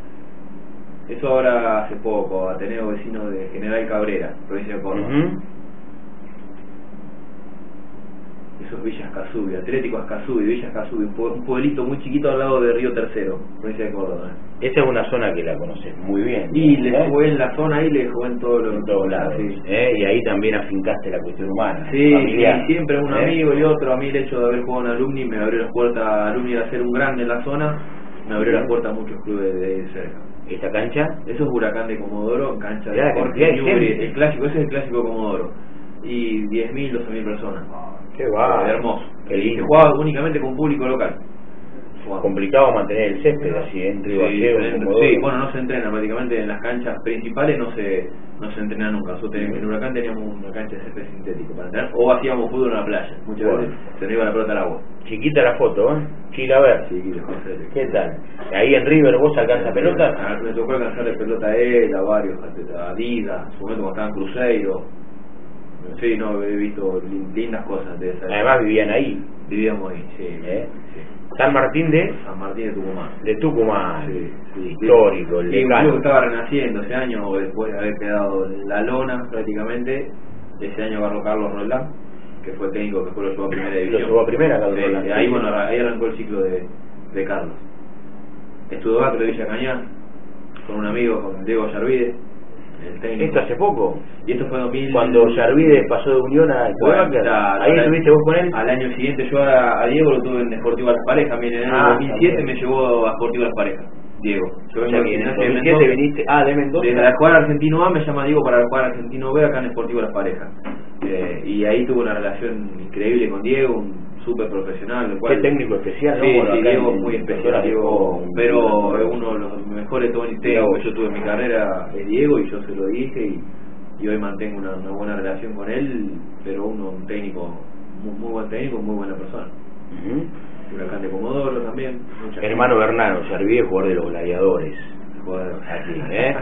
Eso ahora hace poco, Ateneo vecino de General Cabrera, provincia de Córdoba. Ujú. Eso es Villa Escazú, Atlético Escazú, Villa Escazú, un, pue un pueblito muy chiquito al lado de Río Tercero, provincia de Córdoba. Esa es una zona que la conoces muy bien. Y ¿eh? le jugué en la zona ahí, le jugué en todos los en todos lados. Sí. ¿eh? Y ahí también afincaste la cuestión humana. Sí, familiar, sí, siempre un ¿eh? amigo y otro. A mí el hecho de haber jugado en Alumni me abrió las puertas. Alumni de ser un grande en la zona, me abrió las puertas a muchos clubes de ahí cerca. ¿Esta cancha? Eso es Huracán de Comodoro, en cancha de Ya, Jorge Newbery, gente. el clásico, ese es el clásico de Comodoro. Y diez mil, doce mil personas. Qué va. Hermoso. Qué Y lindo. se jugaba únicamente con público local. Jugaba. Complicado mantener el césped así entre Sí, Valleo, sí, Comodoro. sí, bueno, no se entrena prácticamente en las canchas principales, no se no se entrena nunca. Nosotros teníamos, en Huracán teníamos una cancha de césped sintético para entrenar, o hacíamos fútbol en la playa. Muchas Bueno. veces se nos iba la pelota al agua. Chiquita la foto, ¿eh? Chila, a ver. Sí, José. ¿Qué tal? Ahí en River vos alcanzas pelota. Ah, me tocó alcanzarle pelota a él, a varios, a Adidas, en su momento cuando estaba en Cruzeiro. Sí, no, he visto lindas cosas de esa. Además vivían ahí. Vivíamos ahí, sí. ¿Eh? sí. San Martín de San Martín de Tucumán. de Tucumán, Sí, sí. histórico, el Y un club decano. que estaba renaciendo ese año, después de haber quedado en la lona prácticamente. Ese año agarró Carlos Roldán, que fue técnico, que después lo llevó a primera división. Lo llevó a primera, Carlos Sí, Roldán. ahí, bueno, ahí arrancó el ciclo de, de Carlos. Estudió Bacro de Villa Cañas con un amigo, con Diego Yarvide, el técnico. Esto hace poco, Y esto fue en dos mil... cuando Yarvide pasó de Unión a Bueno, Cuevacas. claro, Ahí al- estuviste vos con él. Al año siguiente yo a, a Diego lo tuve en Deportivo Las Parejas, también en el año Ah, dos mil siete también. me llevó a Deportivo Las Parejas, Diego. Yo O vengo sea, de que en el Gimnasia de dos mil siete Mendoza. viniste, ah, de Mendoza. Desde la jugar Argentino A me llama Diego para jugar Argentino B acá en Deportivo Las Parejas. Eh, y ahí tuve una relación increíble con Diego, un súper profesional. El cual, Qué técnico especial, ¿no? Sí, Bueno, sí, acá Diego en- es muy en especial, Horas Diego, dejó- pero es uno de los mejores técnicos que yo tuve en mi carrera, es Diego, y yo se lo dije, y, y hoy mantengo una, una buena relación con él, pero uno un técnico, muy, muy buen técnico, muy buena persona. Ujú. Huracán de Comodoro también. mucha Hermano Bernardo, Yarvide, jugador de los Gladiadores. gente. Joder. Aquí, ¿eh?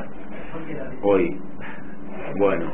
Hoy. Bueno,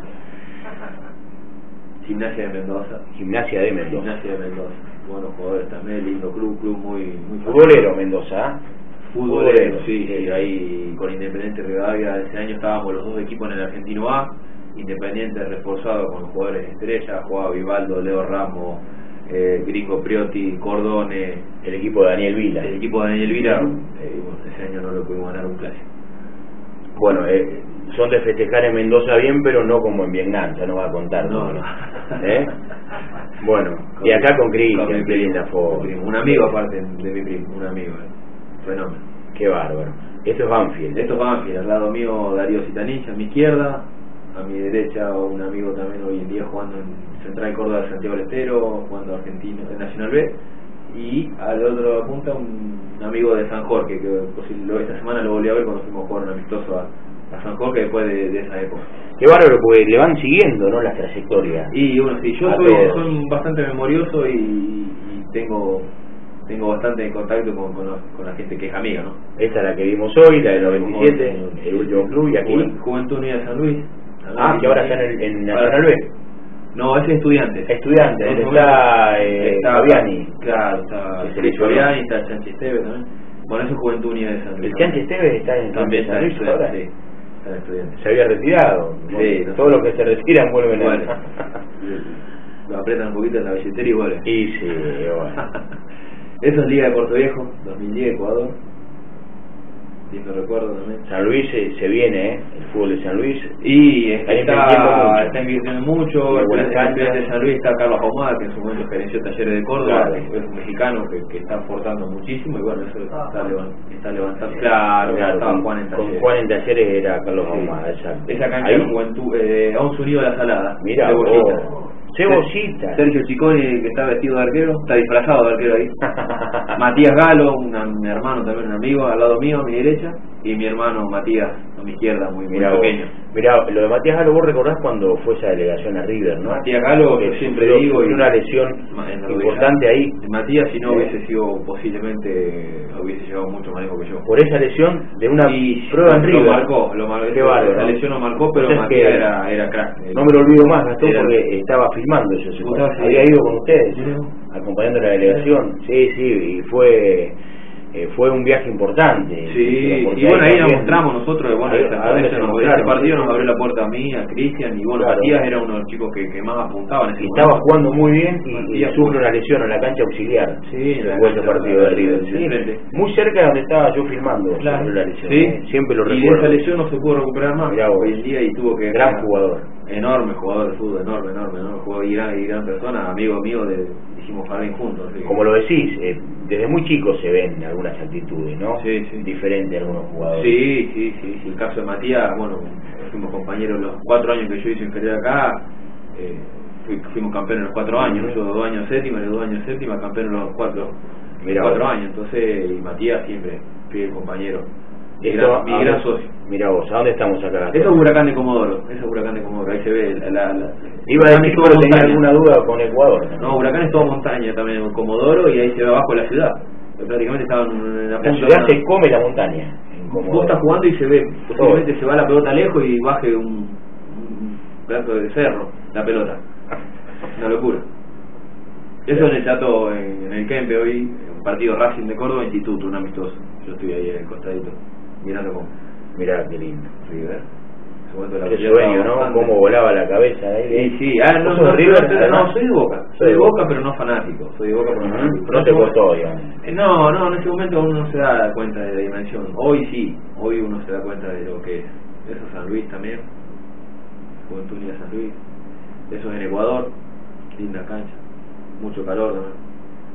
Gimnasia de Mendoza. Gimnasia de Mendoza. Gimnasia de Mendoza. Buenos jugadores también, lindo club, club muy muy Futbolero Mendoza, ¿eh? Futbolero, sí, sí, ahí con Independiente Rivadavia ese año estábamos los dos equipos en el Argentino A, Independiente reforzado con jugadores estrellas, jugaba Vivaldo, Leo Ramos, eh, Gringo Priotti, Cordone, El equipo de Daniel Vila. el equipo de Daniel Vila, eh, y bueno, ese año no lo pudimos ganar un clásico. Bueno, eh, son de festejar en Mendoza bien, pero no como en Vietnam, ya no va a contar. No, no. ¿Eh? Bueno, y acá con Con Cristian, mi qué primo, linda foto. mi primo, un amigo aparte de mi primo, un amigo, eh. fenómeno. Qué bárbaro. Esto es Banfield. Esto es Banfield, al lado mío Darío Citanich, a mi izquierda, a mi derecha un amigo también hoy en día jugando en Central Córdoba de Santiago del Estero, jugando Argentino en Nacional B, y al otro punta un amigo de San Jorge, que pues, lo- esta semana lo volví a ver cuando fuimos a jugar un amistoso a, a San Jorge después de, de esa época. Qué bárbaro, porque le van siguiendo, ¿no? Las trayectorias. Y bueno, sí, yo A soy, todos. soy bastante memorioso y, y tengo tengo bastante contacto con, con, los- con la gente que es amiga, ¿no? Esta es la que vimos hoy, la del noventa y siete, el último club, y aquí. Ju- Juventud Unida de San Luis. Ah, que ahora está en, el, en Nacional B. No, ese es estudiante. Estudiante, En donde ese está, momento eh, está Fabiani. Claro, está Que se Luis lesionó. Fabiani, está Chanchi Esteves también. Bueno, eso es Juventud Unida de San Luis. El Chanchi Esteves está en también San está Luis estudiante, ahora. sí, está en estudiante. Se había retirado. Sí, no Todos sé. los que se retiran vuelven Bueno, a... lo apretan un poquito en la billetera y vuelven. Y sí, bueno. Eso es Liga de Puerto Viejo, dos mil diez, Ecuador. Lindo recuerdo también. San Luis se, se viene, ¿eh? El fútbol de San Luis. Y Está está, invirtiendo mucho. está invirtiendo mucho. Muy El buenas presidente canchas. de San Luis está Carlos Ahumada, que en su momento gerenció Talleres de Córdoba, Claro. que es un mexicano que, que está aportando muchísimo y bueno, eso está, levan- está levantando. Claro, Claro, estaba con, Juan en con Talleres. Juan en Talleres era Carlos Sí. Ahumada, exacto. Esa cancha Ahí, de Juventud, eh, a un sonido de la Salada. Mirá, Cebollita. vos. Cebollita. Sergio Chiconi, que está vestido de arquero, está disfrazado de arquero ahí. Matías Galo, una- mi hermano también, un amigo, al lado mío, a mi derecha, y mi hermano Matías, a mi izquierda, muy, muy Mirá vos. pequeño. Mirá, lo de Matías Galo, vos recordás cuando fue esa delegación a River, ¿no? Matías Galo, Que yo siempre sufrió- digo, sufrió y- una lesión Ma- en la importante rodilla. ahí. Matías, si no Sí. hubiese sido posiblemente, hubiese llevado mucho más lejos que yo. Por esa lesión de una Y prueba en lo River. marcó, lo marcó. Qué bárbaro, Esa ¿no? lesión lo marcó, pero O sea, es Matías que era, era crack. No me lo olvido más, Gastón, Era- porque estaba filmando yo. ¿Vos estabas Había ahí? ido con ustedes, Sí. acompañando la delegación. Sí, sí, y fue eh, fue un viaje importante. Sí, y bueno, ahí nos mostramos nosotros, bueno, ahí, ese, ese, nos, ese partido nos abrió la puerta a mí, a Cristian, y bueno, claro. Matías era uno de los chicos que, que más apuntaban. Y estaba momento. jugando muy bien y, y sufre una lesión en la cancha auxiliar. Sí, en ese partido de River. Sí, muy cerca de donde estaba yo filmando. Claro. La lesión, sí. ¿eh? Siempre lo y recuerdo. Y de esa lesión no se pudo recuperar más Mirá, hoy en día y tuvo que... Gran era, jugador. Enorme jugador de fútbol, enorme, enorme, enorme jugador y gran, y gran persona, amigo mío, de, hicimos jardín juntos. Así. Como lo decís, eh, desde muy chico se ven algunas actitudes, ¿no? Sí, sí. Diferentes a algunos jugadores. Sí, sí, sí, sí. El caso de Matías, bueno, fuimos compañeros los cuatro años que yo hice inferior acá, eh, fui, fuimos campeones los cuatro años, uh-huh. Yo dos años séptima, los dos años séptima, campeones los cuatro, Mirá, cuatro vos. años, entonces, y Matías siempre, fiel compañero. Mi gran, mi gran socio. Mira vos, ¿a dónde estamos acá? Eso es Huracán de Comodoro, eso es Huracán de Comodoro, ahí se ve la... la, la Iba a decir, pero tenía alguna duda con Ecuador. No, Huracán es todo montaña también, en Comodoro, y ahí se ve abajo la ciudad. Prácticamente estaban en la punta. La ciudad se come la montaña. Vos estás jugando y se ve, posiblemente se va la pelota lejos y baje un, un pedazo de cerro, la pelota. Una locura. Eso en el Chato, en, en el Kempe hoy, un partido Racing de Córdoba, Instituto, un amistoso. Yo estoy ahí en el costadito, mirando cómo. Mirá qué lindo. River. Qué sueño, ¿no? Bastante. Cómo volaba la cabeza ahí. Sí, sí. Ah, no, no, River, no, no, soy de Boca. Soy de Boca, pero no fanático. Soy de Boca, pero no fanático. No te costó, digamos. No, no, en ese momento uno no se da cuenta de la dimensión. Hoy sí, hoy uno se da cuenta de lo que es. Eso es San Luis también. Juventud Unida San Luis. Eso es en Ecuador. Linda cancha. Mucho calor también.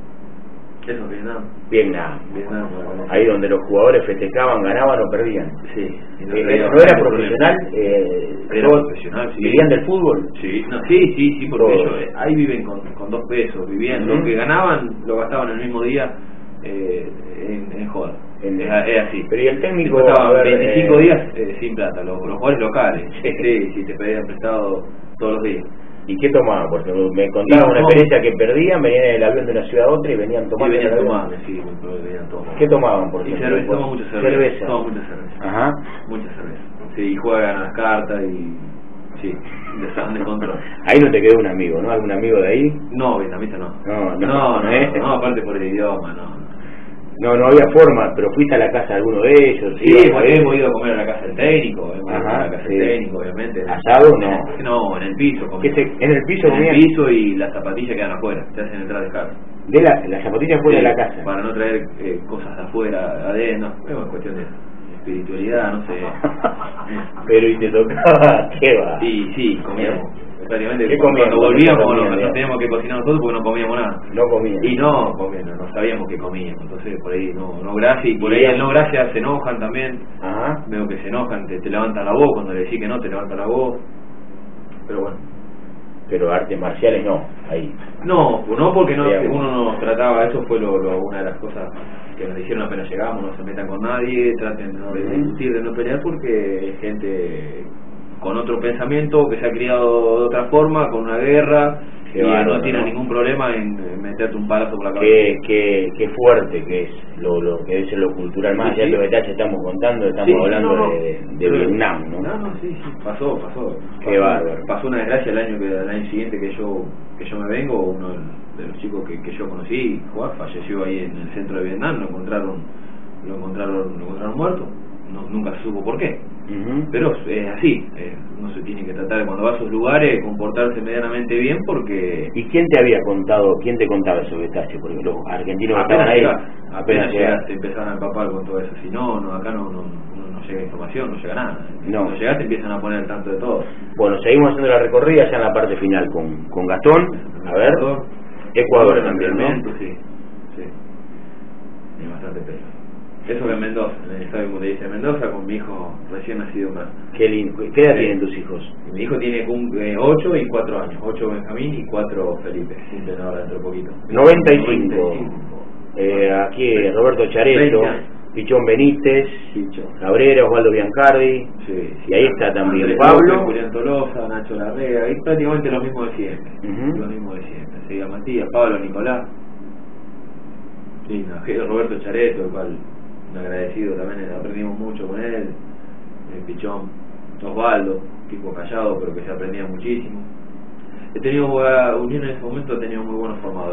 Eso es Vietnam. Vietnam. Vietnam. Ahí donde los jugadores festejaban, ganaban o perdían. Sí. No, eh, ¿no era profesional? Eh, era profesional, sí. ¿Vivían del fútbol? Sí, no, sí, sí, sí, porque ellos eh, ahí viven con, con dos pesos, vivían. Uh-huh. Lo que ganaban lo gastaban el mismo día eh, en, en joda. En, es, es así. Pero y el técnico estaban veinticinco eh, días eh, sin plata, los, los jugadores locales. Sí, sí, sí, te pedían prestado todos los días. ¿Y qué tomaban? Porque me contaban una experiencia que perdían, venían en el avión de una ciudad a otra y venían tomando. Sí, venían tomando, sí, venían tomando. ¿Qué tomaban, por ejemplo? Cerveza, toman mucha cerveza. cerveza. Toman mucha cerveza. Ajá. Mucha cerveza. Sí, y juegan a las cartas y... Sí, de control. Ahí no te quedó un amigo, ¿no? ¿Algún amigo de ahí? No, vietnamita no. No, no, no, no, ¿eh? no, no, aparte por el idioma, no. No, no había forma, pero fuiste a la casa de alguno de ellos. Sí, porque hemos ido a comer a la casa del técnico, hemos Ajá, ido a la casa sí. del técnico, obviamente. ¿Asado o no? No, en el piso. ¿Qué se, ¿En el piso En comían? el piso y las zapatillas quedan afuera, te hacen entrar de casa. ¿De la, las zapatillas fuera sí, de la casa? Para no traer eh, cosas de afuera, adentro, no, es cuestión de espiritualidad, no sé. Pero y te tocaba, ¿qué va? Sí, sí, comíamos. Prácticamente ¿Qué cuando, comíamos? cuando volvíamos comían, nos, ¿no? nos teníamos que cocinar nosotros porque no comíamos nada. No comían. Y no comíamos, no sabíamos que comíamos, entonces por ahí no, no gracias, y por ahí el no gracias se enojan también. Ajá. Veo que se enojan, te, te levantan la voz, cuando le decís que no, te levantan la voz. Pero bueno. Pero artes marciales no, ahí. No, no porque no, uno nos trataba, eso fue lo, lo, una de las cosas que nos dijeron apenas llegamos, no se metan con nadie, traten no de discutir, de no pelear, porque es gente con otro pensamiento, que se ha criado de otra forma, con una guerra, qué y bárbaro, no tiene ¿no? ningún problema en meterte un palazo por la cabeza. Qué, qué, qué fuerte que es lo, lo que es lo cultural, más allá sí, sí. de los detalles estamos contando, estamos sí, hablando no, no. de, de Vietnam, ¿no? No, no, sí, sí, pasó, pasó. Qué pasó, bárbaro. Pasó una desgracia el año que el año siguiente que yo que yo me vengo, uno de los chicos que, que yo conocí, Juan, falleció ahí en el centro de Vietnam, lo encontraron, lo encontraron, lo encontraron muerto. No, nunca se supo por qué. Uh-huh. Pero es así, eh, no se tiene que tratar de cuando va a esos lugares comportarse medianamente bien porque... ¿Y quién te había contado, quién te contaba esos detalles? Porque los argentinos apenas ahí, llegaste, apenas llegaste, empezaron a empapar con todo eso. Si no, no acá no, no, no, no llega información, no llega nada. No. Cuando llegaste empiezan a poner al tanto de todo. Bueno, seguimos haciendo la recorrida ya en la parte final con, con Gastón. A ver, Ecuador, Ecuador también, ¿no? Sí, sí. Hay bastante peso. Eso que en Mendoza, en el estadio como te dice Mendoza, con mi hijo recién nacido más. Qué lindo. ¿Qué edad sí. tienen tus hijos? Mi hijo tiene ocho y cuatro años. ocho Benjamín y cuatro Felipe. Cumplen ahora dentro de poquito. noventa y cinco. Eh, aquí Roberto Chareto, Pichón Benítez, Pichón. Cabrera, Osvaldo Biancardi. Sí, sí. Y ahí está también Andrés Pablo. López, Julián Tolosa, Nacho Larrea. Ahí prácticamente lo mismo de siempre. Uh-huh. Lo mismo de siempre. Siga Matías, Pablo, Nicolás. Sí, no, Roberto Chareto, el cual... agradecido también, aprendimos mucho con él, el Pichón, Osvaldo, tipo callado pero que se aprendía muchísimo. He tenido Unión en ese momento, he tenido muy buenos formadores.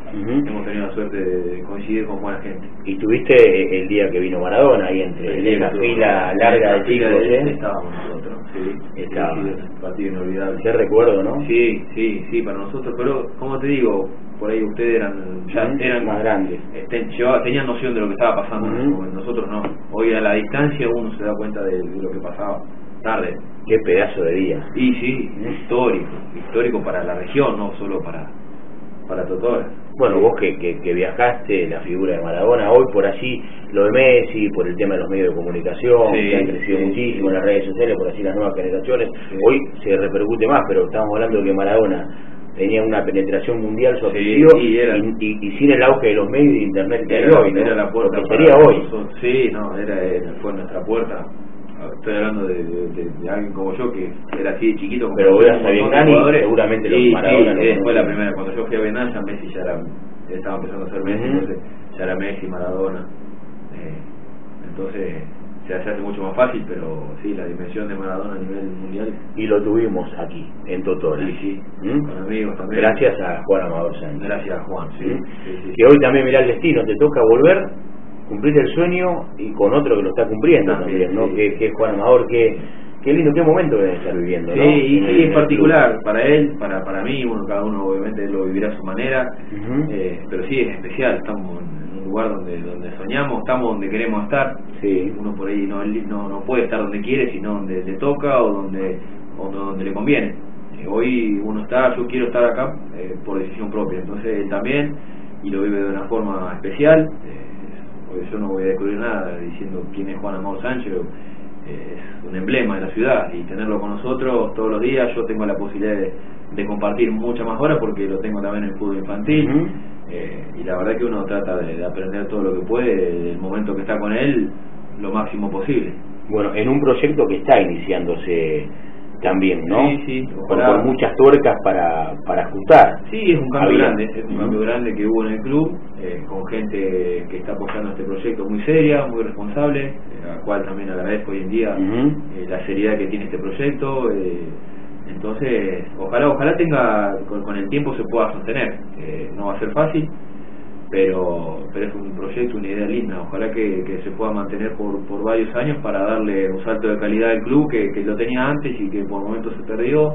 Uh-huh. Hemos tenido la suerte de coincidir con buena gente. Y tuviste el día que vino Maradona ahí entre el en la fila larga de chicos, ¿eh? Estábamos nosotros, sí. Estábamos. Sí, sí, partido inolvidable. Qué recuerdo, ¿no? Sí, sí, sí, para nosotros, pero como te digo, por ahí ustedes eran ya uh-huh. eran más grandes. Ten, llevaba, tenían noción de lo que estaba pasando uh-huh. en ese momento. Nosotros no. Hoy a la distancia uno se da cuenta de, de lo que pasaba. Tarde. Qué pedazo de día. Y sí, histórico, histórico para la región, no solo para para Totora. Bueno, vos que, que, que viajaste, la figura de Maradona, hoy por allí lo de Messi, por el tema de los medios de comunicación, sí, que han crecido sí, muchísimo en las redes sociales, por allí las nuevas generaciones, sí. Hoy se repercute más, pero estamos hablando de que Maradona tenía una penetración mundial su apellido, sí, era, y, y, y sin el auge de los medios de internet que hay hoy, ¿no? Era la puerta lo que sería hoy. Nosotros. Sí, no, era, era, fue nuestra puerta. Estoy hablando de, de, de, de alguien como yo que era así de chiquito. Pero voy a Biennani y seguramente los sí, Maradona. Sí, fue la primera. Cuando yo fui a Biennani ya Messi ya era, ya estaba empezando a ser Messi, uh-huh. entonces ya era Messi, Maradona. Eh, entonces se hace mucho más fácil, pero sí, la dimensión de Maradona a nivel mundial. Y lo tuvimos aquí, en Totora. Sí, sí, ¿Mm? con amigos también. Gracias a Juan Amador Sánchez. Gracias a Juan, sí. ¿Mm? sí, sí que sí. hoy también mirá el destino, te toca volver, cumplir el sueño y con otro que lo está cumpliendo también, también ¿no? Sí. Que, que es Juan Amador, que qué lindo, qué momento debe estar viviendo, sí, ¿no? Y en, sí, en particular, club. Para él, para para mí, bueno, cada uno obviamente lo vivirá a su manera, uh-huh. eh, pero sí es especial, estamos en un lugar donde donde soñamos, estamos donde queremos estar, sí. Uno por ahí no no no puede estar donde quiere, sino donde le toca o donde o donde le conviene. Eh, hoy uno está, yo quiero estar acá eh, por decisión propia, entonces él también, y lo vive de una forma especial, eh, porque yo no voy a descubrir nada diciendo quién es Juan Amador Sánchez. Es un emblema de la ciudad y tenerlo con nosotros todos los días. Yo tengo la posibilidad de, de compartir muchas más horas porque lo tengo también en el fútbol infantil, uh-huh. eh, y la verdad que uno trata de, de aprender todo lo que puede del momento que está con él lo máximo posible. Bueno, en un proyecto que está iniciándose también, ¿no? Sí, sí. Con, con muchas tuercas para, para ajustar. Sí, es un cambio Había. grande, es un uh-huh. cambio grande que hubo en el club, eh, con gente que está apoyando este proyecto muy seria, muy responsable, eh, a la cual también agradezco hoy en día uh-huh. eh, la seriedad que tiene este proyecto. Eh, entonces, ojalá, ojalá tenga, con, con el tiempo se pueda sostener. Eh, no va a ser fácil, pero pero es un proyecto, una idea linda. Ojalá que, que se pueda mantener por, por varios años para darle un salto de calidad al club que, que lo tenía antes y que por momentos se perdió,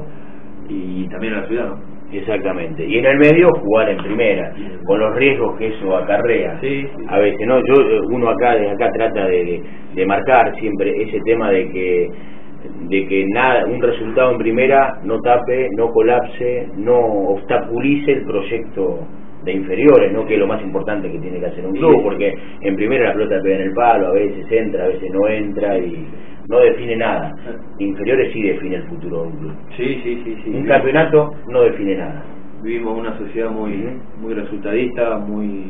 y también a la ciudad, ¿no? Exactamente. Y en el medio jugar en primera, con los riesgos que eso acarrea. Sí, sí. A veces, ¿no? Yo uno acá desde acá trata de, de, de marcar siempre ese tema de que de que nada, un resultado en primera no tape, no colapse, no obstaculice el proyecto de inferiores, ¿no? Que es lo más importante que tiene que hacer un club, porque en primera la pelota pega en el palo, a veces entra, a veces no entra y no define nada. Inferiores sí define el futuro de un club. Sí, sí, sí, sí. Un campeonato no define nada. Vivimos una sociedad muy uh-huh. muy resultadista, muy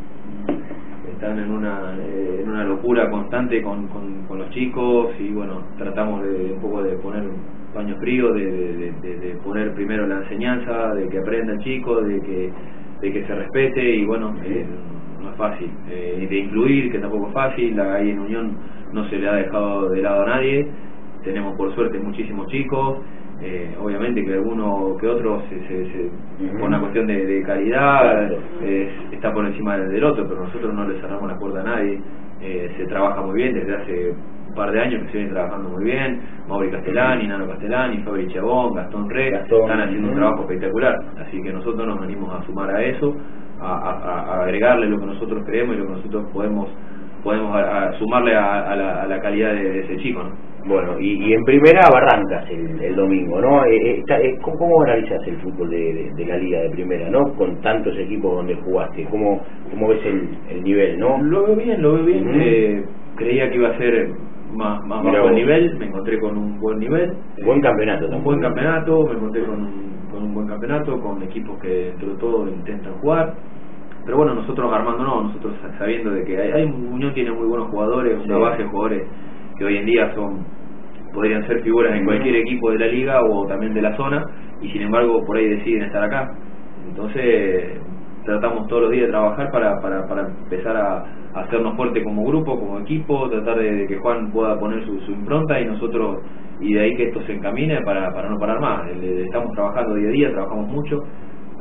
están en una eh, en una locura constante con, con, con los chicos, y bueno, tratamos de un poco de poner paño frío, de, de, de, de poner primero la enseñanza, de que aprenda el chico, de que de que se respete, y bueno, eh, no es fácil, eh, de incluir, que tampoco es fácil. Ahí en Unión no se le ha dejado de lado a nadie, tenemos por suerte muchísimos chicos, eh, obviamente que alguno que otro se, se, se, uh-huh. por una cuestión de, de calidad eh, está por encima del otro, pero nosotros no le cerramos la puerta a nadie. Eh, se trabaja muy bien desde hace un par de años que se viene trabajando muy bien. Mauri Castellani, Nano Castellani, Fabri Chabón, Gastón Re, Gastón, están haciendo un trabajo espectacular, así que nosotros nos venimos a sumar a eso, a, a, a agregarle lo que nosotros creemos y lo que nosotros podemos podemos a, a sumarle a, a, la, a la calidad de, de ese chico, ¿no? Bueno, y, y en primera Barrancas el, el domingo, ¿no? Eh, está, eh, ¿cómo, ¿Cómo analizas el fútbol de, de, de la liga de primera, ¿no? Con tantos equipos donde jugaste, ¿cómo, cómo ves el, el nivel, no? Lo veo bien, lo veo bien. Uh-huh. eh, creía que iba a ser más, más bajo el nivel, me encontré con un buen nivel. Buen campeonato también. Un buen campeonato, me encontré con un, con un buen campeonato, con equipos que dentro de todo intentan jugar. Pero bueno, nosotros armando no, nosotros sabiendo de que hay, hay Unión tiene muy buenos jugadores, sí. Una base de jugadores que hoy en día son podrían ser figuras en cualquier equipo de la liga o también de la zona, y sin embargo por ahí deciden estar acá. Entonces tratamos todos los días de trabajar para, para, para empezar a, a hacernos fuerte como grupo, como equipo, tratar de, de que Juan pueda poner su, su impronta y nosotros, y de ahí que esto se encamine para, para no parar más. Le, le estamos trabajando día a día, trabajamos mucho,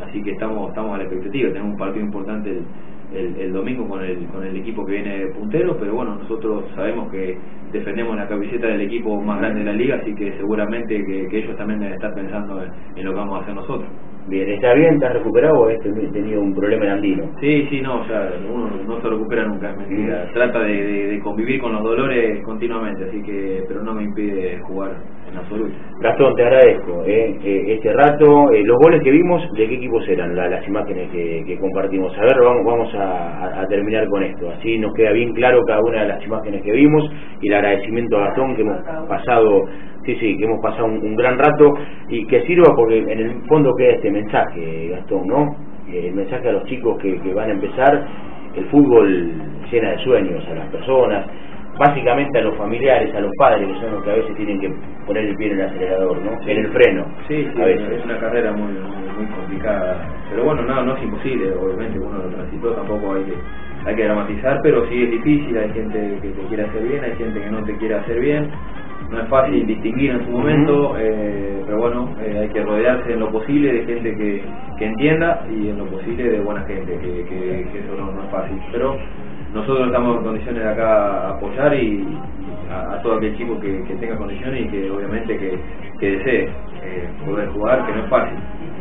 así que estamos estamos a la expectativa. Tenemos un partido importante el, el, el domingo con el con el equipo que viene puntero, pero bueno, nosotros sabemos que defendemos la camiseta del equipo más grande de la liga, así que seguramente que, que ellos también deben estar pensando en, en lo que vamos a hacer nosotros. Bien, ¿está bien? ¿Te has recuperado o has tenido un problema en andino? Sí, sí, no, ya uno no se recupera nunca, es mentira. Mm. Trata de, de, de convivir con los dolores continuamente, así que, pero no me impide jugar en absoluto. Gastón, te agradezco eh, eh, este rato. Eh, los goles que vimos, ¿de qué equipos eran la, las imágenes que, que compartimos? A ver, vamos, vamos a, a terminar con esto. Así nos queda bien claro cada una de las imágenes que vimos y el agradecimiento a Gastón que hemos pasado... Sí, sí, que hemos pasado un, un gran rato y que sirva porque en el fondo queda este mensaje, Gastón, ¿no? El mensaje a los chicos que, que van a empezar. El fútbol llena de sueños a las personas, básicamente a los familiares, a los padres, que son los que a veces tienen que poner el pie en el acelerador, ¿no? Sí. En el freno. Sí, sí, a veces. Es una carrera muy, muy, muy complicada, pero bueno, no, no es imposible, obviamente uno lo transitó, tampoco hay que, hay que dramatizar, pero sí es difícil, hay gente que te quiere hacer bien, hay gente que no te quiere hacer bien. No es fácil distinguir en su momento, eh, pero bueno, eh, hay que rodearse en lo posible de gente que, que entienda y en lo posible de buena gente, que, que, que eso no, no es fácil. Pero nosotros estamos en condiciones de acá a apoyar y a, a todo aquel chico que, que tenga condiciones y que obviamente que, que desee eh, poder jugar, que no es fácil.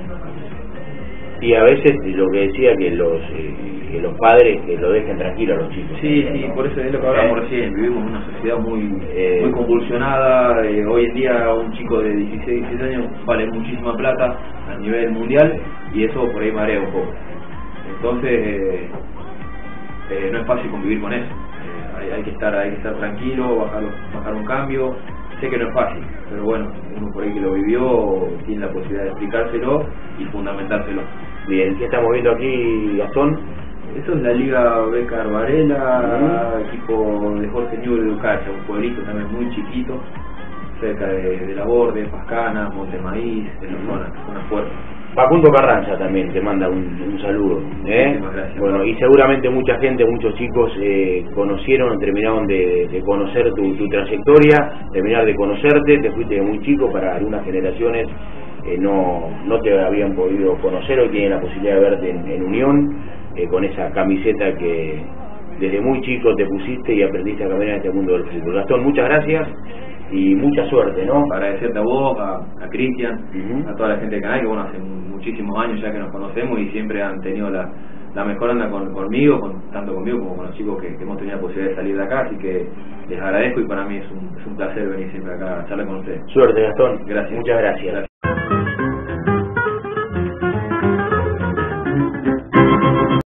Y a veces lo que decía que los eh, que los padres que lo dejen tranquilo a los chicos. Sí, sí, ¿no? Por eso es lo que hablamos ¿Eh? recién. Vivimos en una sociedad muy eh, muy convulsionada. Eh, hoy en día un chico de dieciséis, diecisiete años vale muchísima plata a nivel mundial y eso por ahí marea un poco. Entonces eh, eh, no es fácil convivir con eso. Eh, hay, hay que estar hay que estar tranquilo, bajar bajar un cambio. Sé que no es fácil, pero bueno, uno por ahí que lo vivió tiene la posibilidad de explicárselo y fundamentárselo. Bien, ¿qué estamos viendo aquí, Gastón? Esto es la Liga Becar Varela, uh-huh. Equipo de Jorge Newell de Ucacha, un pueblito también muy chiquito, cerca de, de La Borde, Pascana, Montemaíz, de la zona, zona fuerte. Facundo Carranza también te manda un, un saludo. ¿eh? Muchísimas gracias. Bueno, y seguramente mucha gente, muchos chicos eh, conocieron, terminaron de, de conocer tu, tu trayectoria, terminar de conocerte, te fuiste muy chico, para algunas generaciones eh, no, no te habían podido conocer, hoy tienen la posibilidad de verte en, en Unión, eh, con esa camiseta que desde muy chico te pusiste y aprendiste a caminar en este mundo del fútbol. Gastón, muchas gracias. Y mucha suerte, ¿no? Para agradecerte a vos, a, a Cristian, uh-huh. a toda la gente del canal, que bueno, hace muchísimos años ya que nos conocemos y siempre han tenido la, la mejor onda con, conmigo, con, tanto conmigo como con los chicos que, que hemos tenido la posibilidad de salir de acá, así que les agradezco y para mí es un, es un placer venir siempre acá a charlar con ustedes. Suerte, Gastón. Gracias. Muchas gracias. gracias.